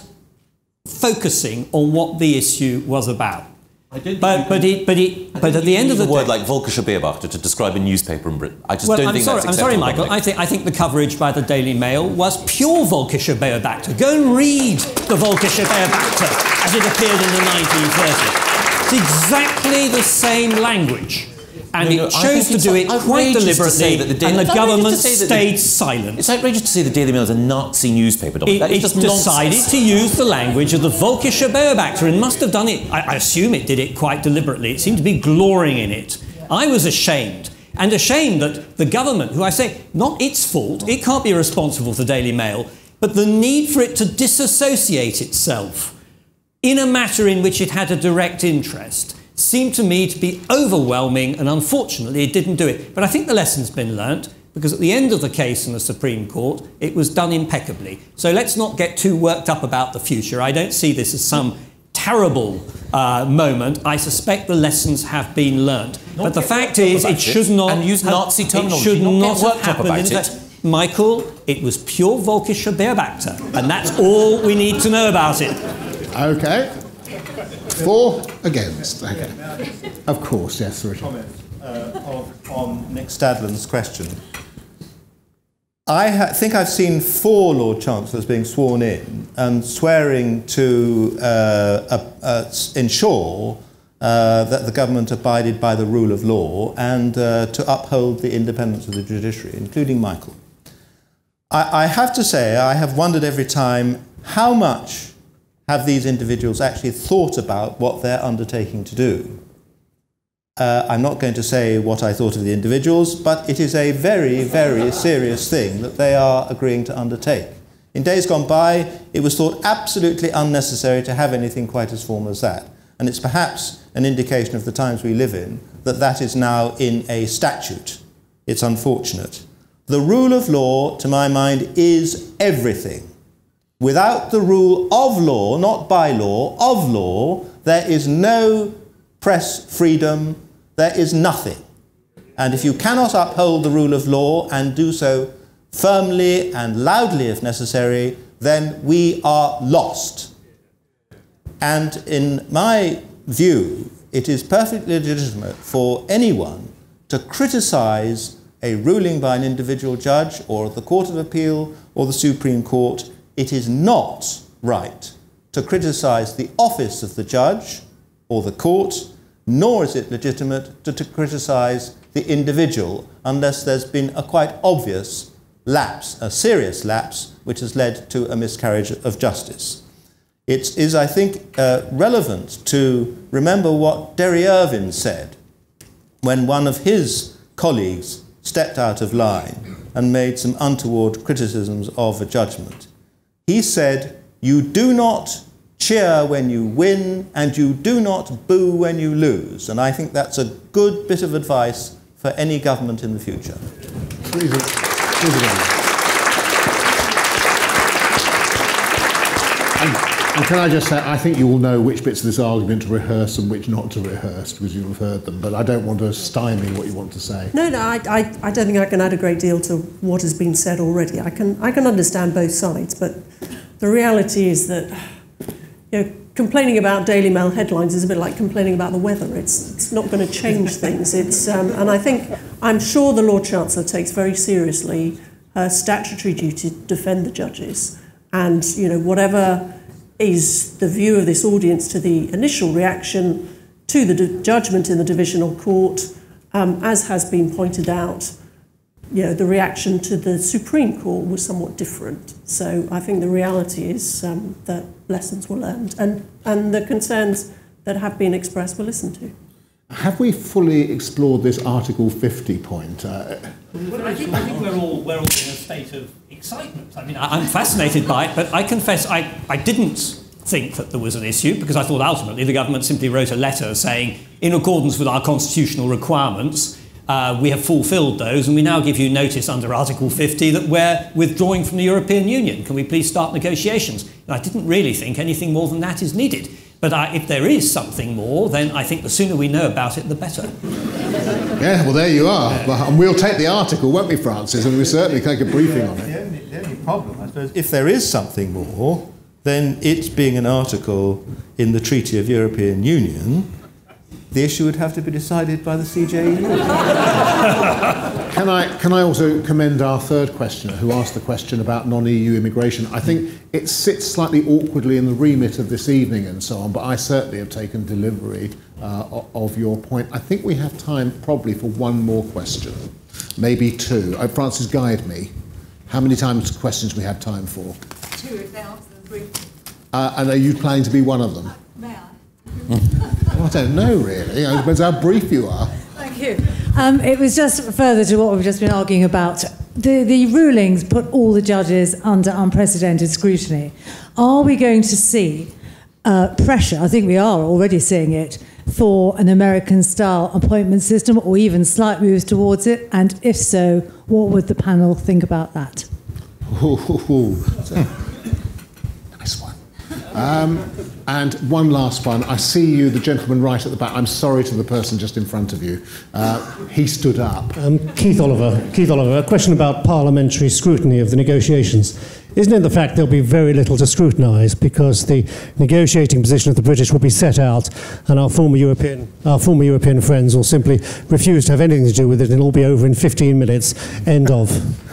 focusing on what the issue was about. I did but but it but it I but at the end of the a word day, like Völkische Beobachter to describe a newspaper in Britain. I just well, don't I'm think sorry, that's I'm sorry, acceptable, Michael. I think I think the coverage by the Daily Mail was pure Völkische Beobachter. Go and read the Völkische Beobachter as it appeared in the nineteen thirties. It's exactly the same language. And no, no, it chose to do it quite deliberately, that the Daily, and the government stayed the, silent. It's outrageous to say the Daily Mail is a Nazi newspaper. It, that is it just decided nonsense. to use the language of the Völkische Beobachter and must have done it, I, I assume it did it quite deliberately. It seemed to be glorying in it. I was ashamed, and ashamed that the government, who I say, not its fault, it can't be responsible for the Daily Mail, but the need for it to disassociate itself in a matter in which it had a direct interest seemed to me to be overwhelming, and unfortunately it didn't do it. But I think the lesson's been learnt, because at the end of the case in the Supreme Court, it was done impeccably. So let's not get too worked up about the future. I don't see this as some terrible uh, moment. I suspect the lessons have been learnt. Not but the get fact worked up is, about it should not and use have, Nazi terminology. It should Not not get worked have up happened. about in it. that- Michael, it was pure Völkische Beobachter, and that's all we need to know about it. Okay. For, against. Okay. Of course, yes, Richard. Comment uh, on, on Nick Stadland's question. I ha think I've seen four Lord Chancellors being sworn in and swearing to uh, uh, uh, ensure uh, that the government abided by the rule of law and uh, to uphold the independence of the judiciary, including Michael. I, I have to say, I have wondered every time how much have these individuals actually thought about what they're undertaking to do. Uh, I'm not going to say what I thought of the individuals, but it is a very, very serious thing that they are agreeing to undertake. In days gone by, it was thought absolutely unnecessary to have anything quite as formal as that. And it's perhaps an indication of the times we live in that that is now in a statute. It's unfortunate. The rule of law, to my mind, is everything. Without the rule of law, not by law, of law, there is no press freedom, there is nothing. And if you cannot uphold the rule of law and do so firmly and loudly if necessary, then we are lost. And in my view, it is perfectly legitimate for anyone to criticise a ruling by an individual judge or the Court of Appeal or the Supreme Court. It is not right to criticise the office of the judge or the court, nor is it legitimate to, to criticise the individual unless there's been a quite obvious lapse, a serious lapse, which has led to a miscarriage of justice. It is, I think, uh, relevant to remember what Derry Irvine said when one of his colleagues stepped out of line and made some untoward criticisms of a judgment. He said, "You do not cheer when you win, and you do not boo when you lose." And I think that's a good bit of advice for any government in the future. Please, please again. And, and can I just say, I think you will know which bits of this argument to rehearse and which not to rehearse, because you'll have heard them, but I don't want to stymie what you want to say. No, no, I, I, I don't think I can add a great deal to what has been said already. I can, I can understand both sides, but the reality is that, you know, complaining about Daily Mail headlines is a bit like complaining about the weather. It's, it's not going to change things. It's, um, and I think, I'm sure the Lord Chancellor takes very seriously her statutory duty to defend the judges. And, you know, whatever is the view of this audience to the initial reaction to the judgment in the divisional court, um, as has been pointed out, you know, the reaction to the Supreme Court was somewhat different. So I think the reality is um, that lessons were learned, and, and the concerns that have been expressed were listened to. Have we fully explored this Article fifty point? Uh, well, I, think, I think we're all we're all in a state of excitement. I mean, I, I'm fascinated by it, but I confess I, I didn't think that there was an issue, because I thought ultimately the government simply wrote a letter saying, in accordance with our constitutional requirements, uh, we have fulfilled those, and we now give you notice under Article fifty that we're withdrawing from the European Union. Can we please start negotiations? And I didn't really think anything more than that is needed. But I, if there is something more, then I think the sooner we know about it, the better. Yeah, well, there you are. Yeah. And we'll take the article, won't we, Francis? And we certainly take a briefing on it. The only, the only problem, I suppose, if there is something more, then it being an article in the Treaty of European Union, the issue would have to be decided by the C J E. Can I, can I also commend our third questioner who asked the question about non-E U immigration? I think it sits slightly awkwardly in the remit of this evening and so on, but I certainly have taken delivery uh, of your point. I think we have time probably for one more question, maybe two. Uh, Francis, guide me. How many times questions we have time for? Two, if they answer them briefly. Uh, and are you planning to be one of them? Uh, may I? Well, I don't know, really. It depends how brief you are. Thank you. Um, it was just further to what we've just been arguing about. The, the rulings put all the judges under unprecedented scrutiny. Are we going to see uh, pressure, I think we are already seeing it, for an American-style appointment system, or even slight moves towards it? And if so, what would the panel think about that? Ooh, ooh, ooh. Nice one. Um, and one last one. I see you, the gentleman right at the back. I'm sorry to the person just in front of you. Uh, he stood up. Um, Keith Oliver. Keith Oliver. A question about parliamentary scrutiny of the negotiations. Isn't it the fact there'll be very little to scrutinise, because the negotiating position of the British will be set out, and our former European, our former European friends will simply refuse to have anything to do with it, and it'll be over in fifteen minutes. End of.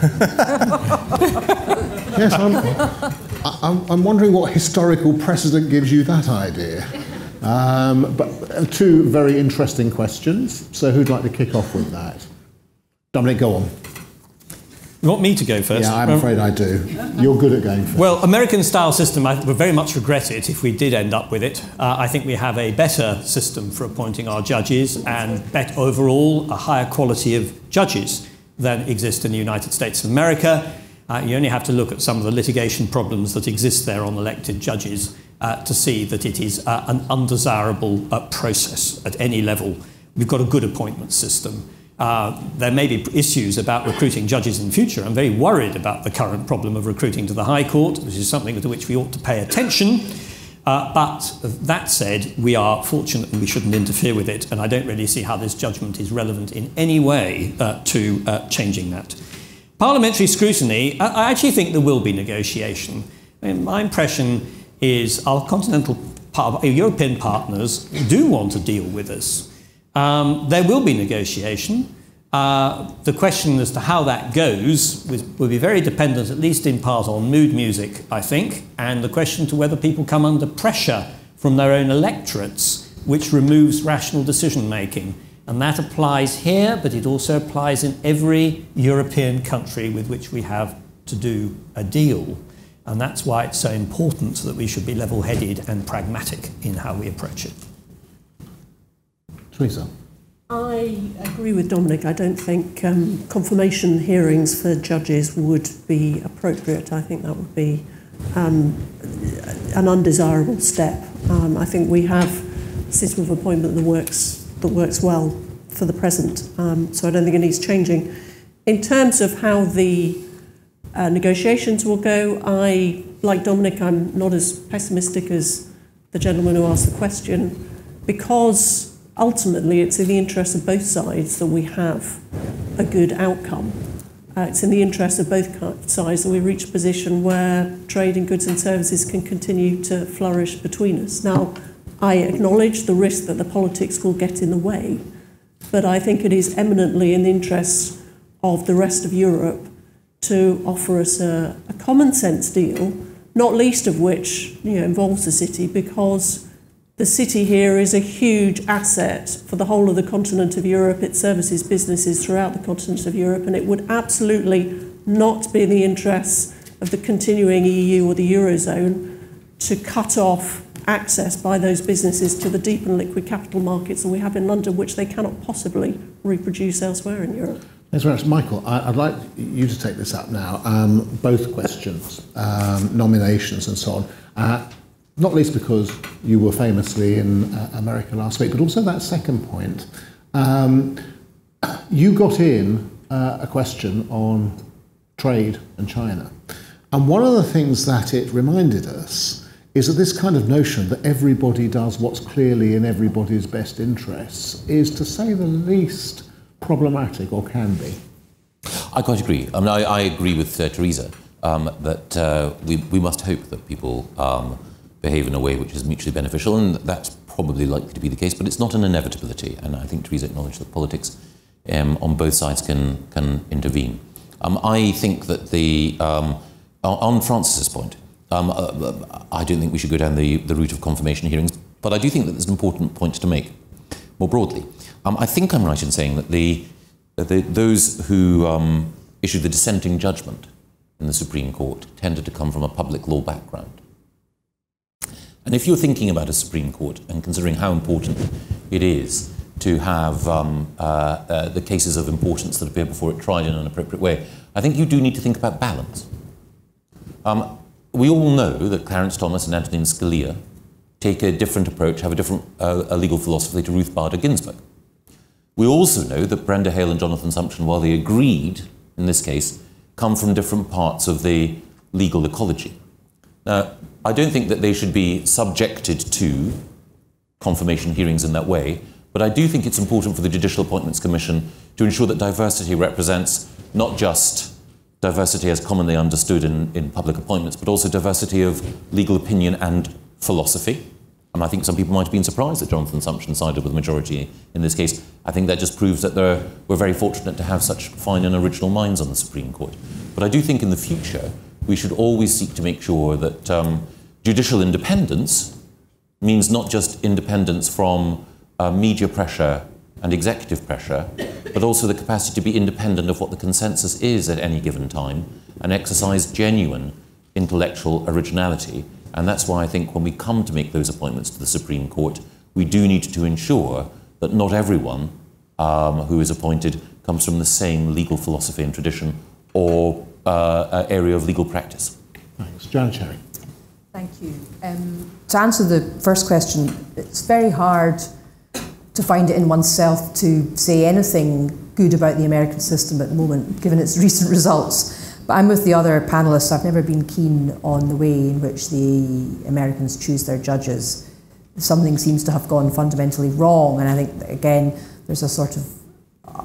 Yes, I'm, I'm, I'm wondering what historical precedent gives you that idea. Um, but two very interesting questions. So who'd like to kick off with that? Dominic, go on. You want me to go first? Yeah, I'm afraid I do. You're good at going first. Well, American-style system, I would very much regret it if we did end up with it. Uh, I think we have a better system for appointing our judges, and bet overall a higher quality of judges than exist in the United States of America. Uh, you only have to look at some of the litigation problems that exist there on elected judges uh, to see that it is uh, an undesirable uh, process at any level. We've got a good appointment system. Uh, there may be issues about recruiting judges in future. I'm very worried about the current problem of recruiting to the High Court, which is something to which we ought to pay attention. Uh, but that said, we are fortunate and we shouldn't interfere with it, and I don't really see how this judgment is relevant in any way uh, to uh, changing that. Parliamentary scrutiny, I, I actually think there will be negotiation. I mean, my impression is our continental par- European partners do want to deal with us. Um, there will be negotiation. Uh, the question as to how that goes will be very dependent, at least in part, on mood music, I think, and the question to whether people come under pressure from their own electorates, which removes rational decision-making. And that applies here, but it also applies in every European country with which we have to do a deal. And that's why it's so important that we should be level-headed and pragmatic in how we approach it. Theresa. I agree with Dominic. I don't think um, confirmation hearings for judges would be appropriate. I think that would be um, an undesirable step. Um, I think we have a system of appointment that works that works well for the present. Um, so I don't think it needs changing. In terms of how the uh, negotiations will go, I, like Dominic, I'm not as pessimistic as the gentleman who asked the question, because ultimately it's in the interest of both sides that we have a good outcome. Uh, it's in the interest of both sides that we reach a position where trade in goods and services can continue to flourish between us. Now, I acknowledge the risk that the politics will get in the way, but I think it is eminently in the interest of the rest of Europe to offer us a, a common sense deal, not least of which you know, involves the city, because the city here is a huge asset for the whole of the continent of Europe. It services businesses throughout the continent of Europe, and it would absolutely not be in the interests of the continuing E U or the Eurozone to cut off access by those businesses to the deep and liquid capital markets that we have in London, which they cannot possibly reproduce elsewhere in Europe. Thanks very much. Michael, I, I'd like you to take this up now. Um, both questions, um, nominations and so on. Uh, not least because you were famously in uh, America last week, but also that second point. Um, you got in uh, a question on trade and China. And one of the things that it reminded us is that this kind of notion that everybody does what's clearly in everybody's best interests is, to say the least, problematic, or can be. I quite agree. I mean, I, I agree with uh, Theresa um, that uh, we, we must hope that people um, behave in a way which is mutually beneficial, and that's probably likely to be the case, but it's not an inevitability, and I think Theresa acknowledged that politics um, on both sides can, can intervene. Um, I think that the, um, on Francis's point, um, uh, I don't think we should go down the, the route of confirmation hearings, but I do think that there's an important point to make more broadly. Um, I think I'm right in saying that the, the those who um, issued the dissenting judgment in the Supreme Court tended to come from a public law background. And if you're thinking about a Supreme Court and considering how important it is to have um, uh, uh, the cases of importance that appear before it tried in an appropriate way, I think you do need to think about balance. Um, we all know that Clarence Thomas and Antonin Scalia take a different approach, have a different uh, a legal philosophy to Ruth Bader Ginsburg. We also know that Brenda Hale and Jonathan Sumption, while they agreed in this case, come from different parts of the legal ecology. Now, I don't think that they should be subjected to confirmation hearings in that way, but I do think it's important for the Judicial Appointments Commission to ensure that diversity represents not just diversity as commonly understood in, in public appointments, but also diversity of legal opinion and philosophy. And I think some people might have been surprised that Jonathan Sumption sided with the majority in this case. I think that just proves that there, we're very fortunate to have such fine and original minds on the Supreme Court. But I do think in the future, we should always seek to make sure that um, judicial independence means not just independence from uh, media pressure and executive pressure, but also the capacity to be independent of what the consensus is at any given time and exercise genuine intellectual originality. And that's why I think when we come to make those appointments to the Supreme Court, we do need to ensure that not everyone um, who is appointed comes from the same legal philosophy and tradition or uh, area of legal practice. Thanks. Joanna Cherry. Thank you. Um, to answer the first question, it's very hard to find it in oneself to say anything good about the American system at the moment, given its recent results. But I'm with the other panellists. I've never been keen on the way in which the Americans choose their judges. Something seems to have gone fundamentally wrong, and I think that, again, there's a sort of uh,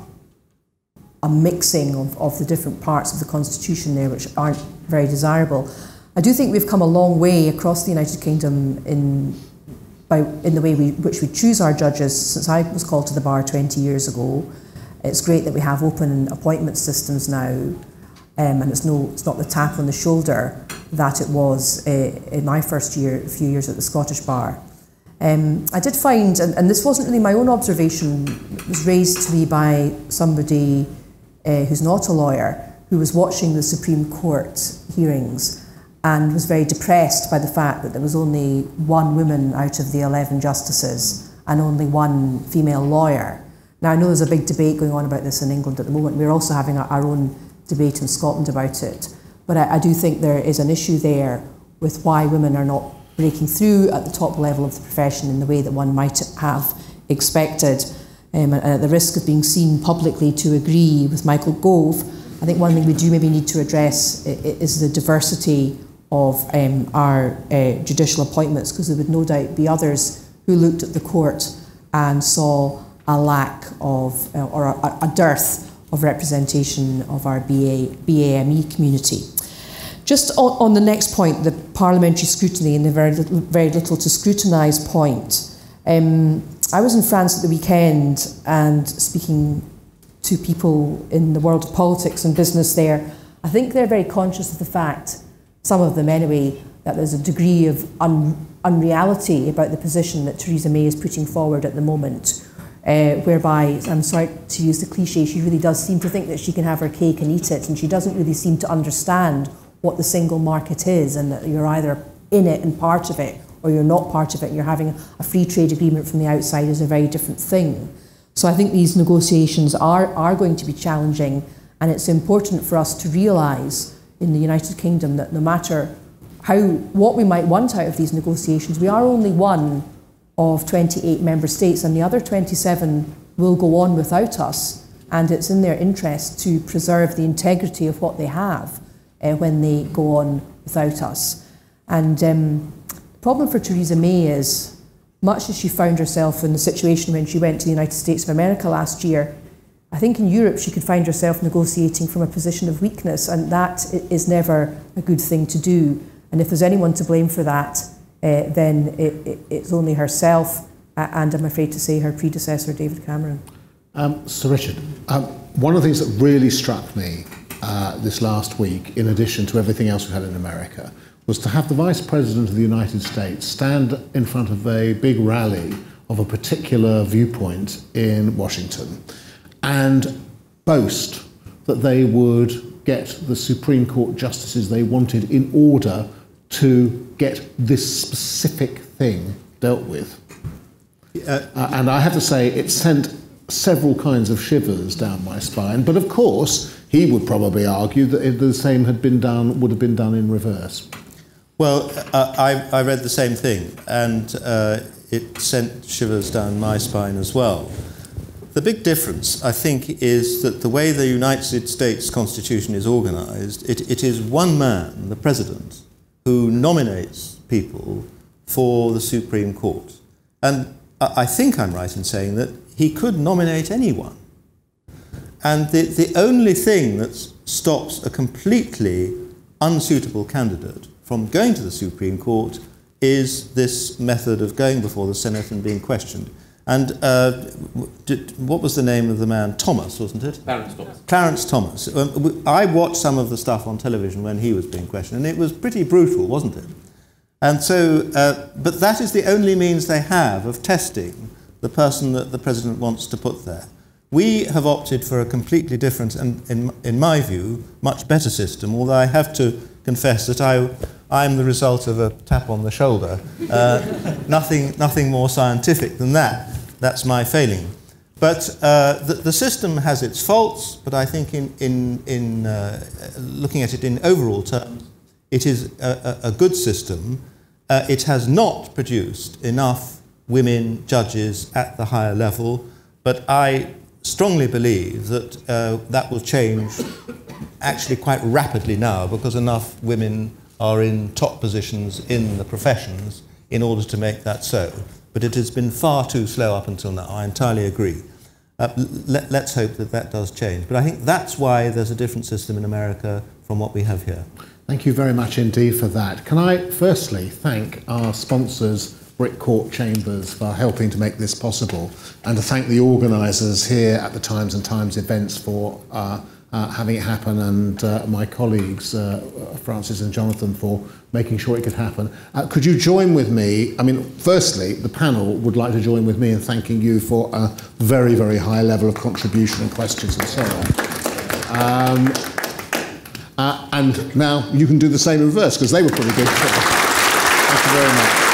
a mixing of, of the different parts of the Constitution there which aren't very desirable. I do think we've come a long way across the United Kingdom in, by, in the way we, which we choose our judges since I was called to the bar twenty years ago. It's great that we have open appointment systems now. Um, and it's, no, it's not the tap on the shoulder that it was uh, in my first year, a few years at the Scottish Bar. Um, I did find, and, and this wasn't really my own observation, it was raised to me by somebody uh, who's not a lawyer, who was watching the Supreme Court hearings and was very depressed by the fact that there was only one woman out of the eleven justices and only one female lawyer. Now, I know there's a big debate going on about this in England at the moment. We're also having our own debate in Scotland about it. But I, I do think there is an issue there with why women are not breaking through at the top level of the profession in the way that one might have expected. Um, and at the risk of being seen publicly to agree with Michael Gove, I think one thing we do maybe need to address is the diversity of um, our uh, judicial appointments, because there would no doubt be others who looked at the court and saw a lack of, uh, or a, a dearth of representation of our B A, B A M E community. Just on, on the next point, the parliamentary scrutiny and the very little, very little to scrutinise point. Um, I was in France at the weekend and speaking to people in the world of politics and business there. I think they're very conscious of the fact, some of them anyway, that there's a degree of un unreality about the position that Theresa May is putting forward at the moment, uh, whereby, I'm sorry to use the cliche, she really does seem to think that she can have her cake and eat it, and she doesn't really seem to understand what the single market is, and that you're either in it and part of it, or you're not part of it, and you're having a free trade agreement from the outside is a very different thing. So I think these negotiations are, are going to be challenging, and it's important for us to realise in the United Kingdom that no matter how, what we might want out of these negotiations, we are only one of twenty-eight member states, and the other twenty-seven will go on without us, and it's in their interest to preserve the integrity of what they have uh, when they go on without us. And um, the problem for Theresa May is, much as she found herself in the situation when she went to the United States of America last year, I think in Europe she could find herself negotiating from a position of weakness, and that is never a good thing to do. And if there's anyone to blame for that, uh, then it, it, it's only herself, uh, and I'm afraid to say her predecessor, David Cameron. Um, Sir Richard, um, one of the things that really struck me uh, this last week, in addition to everything else we had in America, was to have the Vice President of the United States stand in front of a big rally of a particular viewpoint in Washington and boast that they would get the Supreme Court justices they wanted in order to get this specific thing dealt with. Uh, and I have to say, it sent several kinds of shivers down my spine. But of course, he would probably argue that if the same had been done, would have been done in reverse. Well, uh, I, I read the same thing, and uh, it sent shivers down my spine as well. The big difference, I think, is that the way the United States Constitution is organised, it, it is one man, the President, who nominates people for the Supreme Court. And I think I'm right in saying that he could nominate anyone. And the, the only thing that stops a completely unsuitable candidate from going to the Supreme Court is this method of going before the Senate and being questioned. And uh, did, what was the name of the man? Thomas, wasn't it? Clarence Thomas. Clarence Thomas. Um, I watched some of the stuff on television when he was being questioned, and it was pretty brutal, wasn't it? And so, uh, but that is the only means they have of testing the person that the President wants to put there. We have opted for a completely different and, in, in my view, much better system, although I have to confess that I, I'm the result of a tap on the shoulder. Uh, nothing, nothing more scientific than that. That's my failing. But uh, the, the system has its faults, but I think in, in, in uh, looking at it in overall terms, it is a, a, a good system. Uh, it has not produced enough women judges at the higher level, but I strongly believe that uh, that will change actually quite rapidly now, because enough women are in top positions in the professions in order to make that so. But it has been far too slow up until now. I entirely agree. Uh, let, let's hope that that does change. But I think that's why there's a different system in America from what we have here. Thank you very much indeed for that. Can I firstly thank our sponsors, Brick Court Chambers, for helping to make this possible, and to thank the organisers here at the Times and Times events for uh, uh, having it happen, and uh, my colleagues, uh, Francis and Jonathan, for making sure it could happen. Uh, could you join with me? I mean, firstly, the panel would like to join with me in thanking you for a very, very high level of contribution and questions and so on. Um, uh, and now you can do the same in reverse, because they were pretty good. Thank you very much.